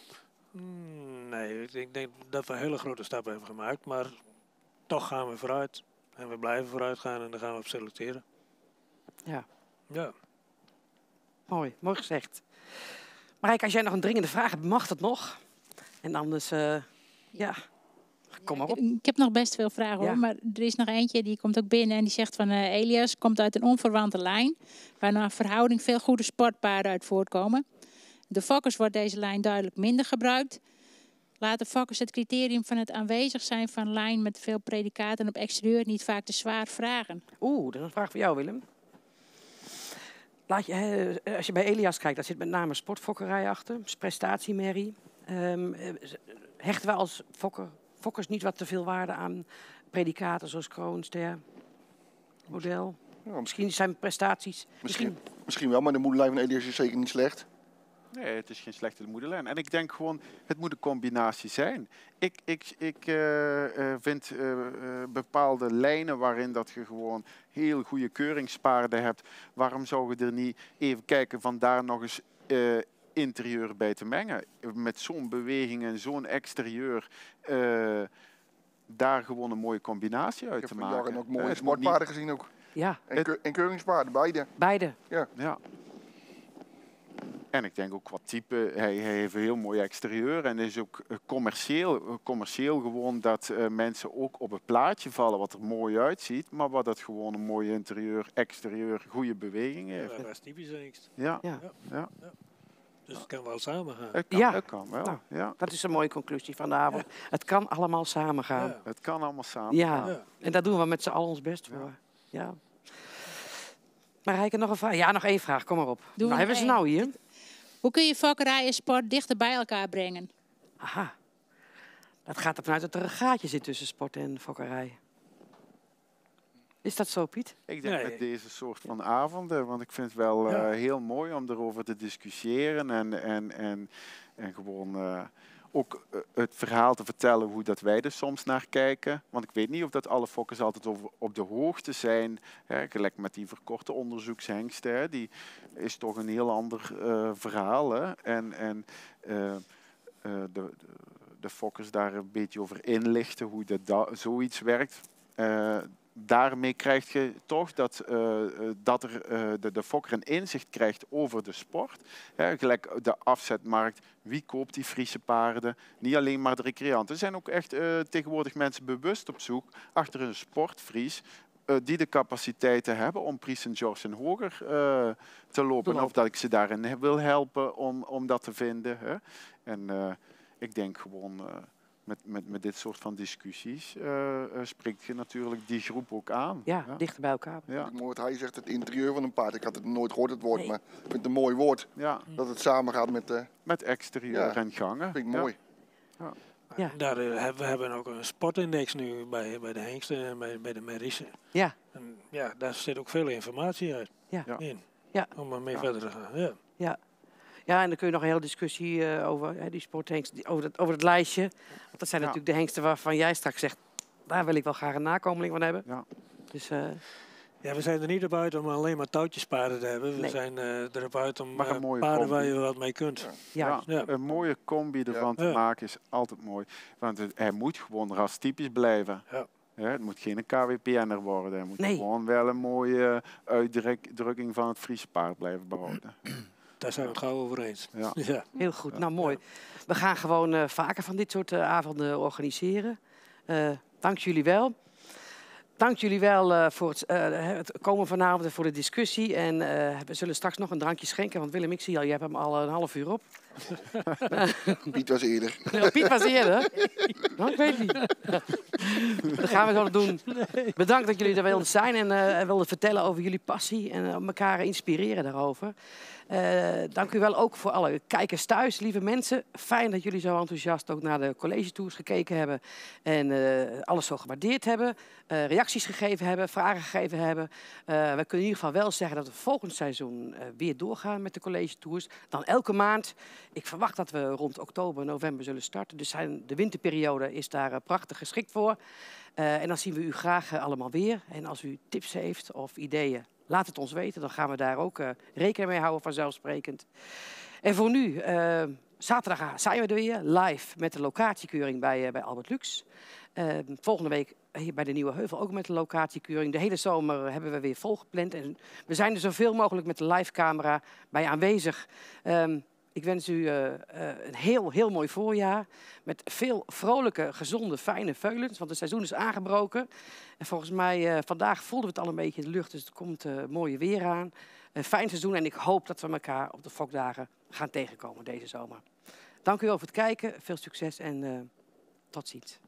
Mm, nee, ik denk dat we hele grote stappen hebben gemaakt. Maar toch gaan we vooruit. En we blijven vooruit gaan en daar gaan we op selecteren. Ja. Ja. Mooi, mooi gezegd. Marijk, als jij nog een dringende vraag hebt, mag dat nog. En anders, uh, ja, kom maar op. Ik heb nog best veel vragen, Ja. hoor. Maar er is nog eentje, die komt ook binnen en die zegt van... Uh, Elias komt uit een onverwante lijn, waar naar verhouding veel goede sportpaarden uit voortkomen. De fokkers wordt deze lijn duidelijk minder gebruikt. Laten fokkers het criterium van het aanwezig zijn van lijn met veel predicaten op exterieur niet vaak te zwaar vragen? Oeh, dat is een vraag voor jou, Willem. Laat je, uh, als je bij Elias kijkt, daar zit met name sportfokkerij achter, prestatiemerrie. Um, hechten wij als fokker, fokkers niet wat te veel waarde aan predicaten zoals kroon, ster, model? Ja, Misschien zijn prestaties... Misschien, misschien... misschien wel, maar de moederlijn van Elias is zeker niet slecht. Nee, het is geen slechte moederlijn. En ik denk gewoon, het moet een combinatie zijn. Ik, ik, ik uh, uh, vind uh, uh, bepaalde lijnen waarin dat je gewoon heel goede keuringspaarden hebt. Waarom zou je er niet even kijken van daar nog eens uh, interieur bij te mengen? Met zo'n beweging en zo'n exterieur... Uh, daar gewoon een mooie combinatie uit te maken. Ik heb jaren ook mooie uh, sportpaarden niet... gezien ook. Ja. En, keur en keuringspaarden, beide. Beide. Ja. ja. En ik denk ook qua type, hij, hij heeft een heel mooi exterieur en is ook commercieel, commercieel gewoon dat uh, mensen ook op het plaatje vallen wat er mooi uitziet, maar wat dat gewoon een mooi interieur, exterieur, goede beweging heeft. Ja, dat is typisch hengst. Ja. Ja. Ja. Ja. Dus het kan wel samen gaan. Het kan, Ja. het kan wel. Nou. Ja. Dat is een mooie conclusie van de avond. Het kan allemaal samen gaan. Ja. Het kan allemaal samen. Ja, gaan. Ja. en daar doen we met z'n allen ons best voor. Ja. Marijke, nog een vraag? Ja, nog één vraag. Kom maar op. we Nou, hebben nog ze nou hier? Hoe kun je fokkerij en sport dichter bij elkaar brengen? Aha. Dat gaat ervan uit dat er een gaatje zit tussen sport en fokkerij. Is dat zo, Piet? Ik denk Nee. met deze soort van avonden, want ik vind het wel eh, Ja. heel mooi om erover te discussiëren en, en, en, en gewoon eh, ook eh, het verhaal te vertellen hoe dat wij er soms naar kijken. Want ik weet niet of dat alle fokkers altijd over, op de hoogte zijn. Hè, gelijk met die verkorte onderzoekshengsten, hè, die is toch een heel ander eh, verhaal. Hè. En, en eh, eh, de, de, de fokkers daar een beetje over inlichten hoe dat da- zoiets werkt. Eh, Daarmee krijg je toch dat, uh, dat er, uh, de, de fokker een inzicht krijgt over de sport. Ja, gelijk de afzetmarkt. Wie koopt die Friese paarden? Niet alleen maar de recreanten. Er zijn ook echt uh, tegenwoordig mensen bewust op zoek achter een sportfries. Uh, die de capaciteiten hebben om Prix Saint-Georges en hoger uh, te lopen. lopen. Of dat ik ze daarin wil helpen om, om dat te vinden. Hè. En uh, ik denk gewoon... Uh, Met, met, met dit soort van discussies uh, uh, spreekt je natuurlijk die groep ook aan. Ja, ja. dichter bij elkaar. Ja. Ik mooi wat hij zegt, het interieur van een paard. Ik had het nooit gehoord, het woord, Nee. maar ik vind het een mooi woord. Ja, Dat het samengaat met de... met exterieur Ja. en gangen. vind ik Ja. mooi. Ja. Daar uh, hebben we hebben ook een sportindex nu bij, bij de hengsten en bij, bij de merrissen. Ja, En ja, daar zit ook veel informatie uit Ja. Ja. in. Ja. Om ermee Ja. verder te gaan. Ja. ja. Ja, en dan kun je nog een hele discussie uh, over hè, die sporthengsten, die- over, het, over het lijstje. Want dat zijn Ja. natuurlijk de hengsten waarvan jij straks zegt, daar wil ik wel graag een nakomeling van hebben. Ja. Dus uh, Ja, we zijn er niet op uit om alleen maar touwtjespaarden te hebben. We Nee. zijn uh, erop uit om Maar een uh, mooie paarden waar combi. je wat mee kunt. ja, Ja. Een mooie combi ervan te Ja. maken is altijd mooi. Want het, hij moet gewoon rastypisch blijven. Ja. Ja, het moet geen K W P N'er worden. Hij moet Nee. gewoon wel een mooie uitdrukking van het Friese paard blijven behouden. Daar zijn we het gauw over eens. Ja. Ja. heel goed. Nou, mooi. We gaan gewoon uh, vaker van dit soort uh, avonden organiseren. Uh, dank jullie wel. Dank jullie wel uh, voor het, uh, het komen vanavond en voor de discussie. En uh, we zullen straks nog een drankje schenken. Want Willem, ik zie al, je hebt hem al een half uur op. Piet was eerder. Ja, Piet was eerder. Nou, ik weet niet. Dat gaan we zo doen. Bedankt dat jullie er wilden zijn en uh, wilden vertellen over jullie passie. En uh, elkaar inspireren daarover. Uh, dank u wel ook voor alle kijkers thuis, lieve mensen. Fijn dat jullie zo enthousiast ook naar de college tours gekeken hebben. En uh, alles zo gewaardeerd hebben. Uh, reacties gegeven hebben, vragen gegeven hebben. Uh, we kunnen in ieder geval wel zeggen dat we volgend seizoen uh, weer doorgaan met de college tours. Dan elke maand. Ik verwacht dat we rond oktober, november zullen starten. Dus zijn, de winterperiode is daar uh, prachtig geschikt voor. Uh, en dan zien we u graag uh, allemaal weer. En als u tips heeft of ideeën, laat het ons weten. Dan gaan we daar ook uh, rekening mee houden, vanzelfsprekend. En voor nu, uh, zaterdag zijn we er weer live met de locatiekeuring bij, uh, bij Albert Lux. Uh, volgende week hier bij de Nieuwe Heuvel ook met de locatiekeuring. De hele zomer hebben we weer volgepland. En we zijn er zoveel mogelijk met de live camera bij aanwezig. Um, Ik wens u uh, uh, een heel, heel mooi voorjaar. Met veel vrolijke, gezonde, fijne veulens. Want het seizoen is aangebroken. En volgens mij, uh, vandaag voelden we het al een beetje in de lucht. Dus er komt uh, mooie weer aan. Een fijn seizoen. En ik hoop dat we elkaar op de fokdagen gaan tegenkomen deze zomer. Dank u wel voor het kijken. Veel succes en uh, tot ziens.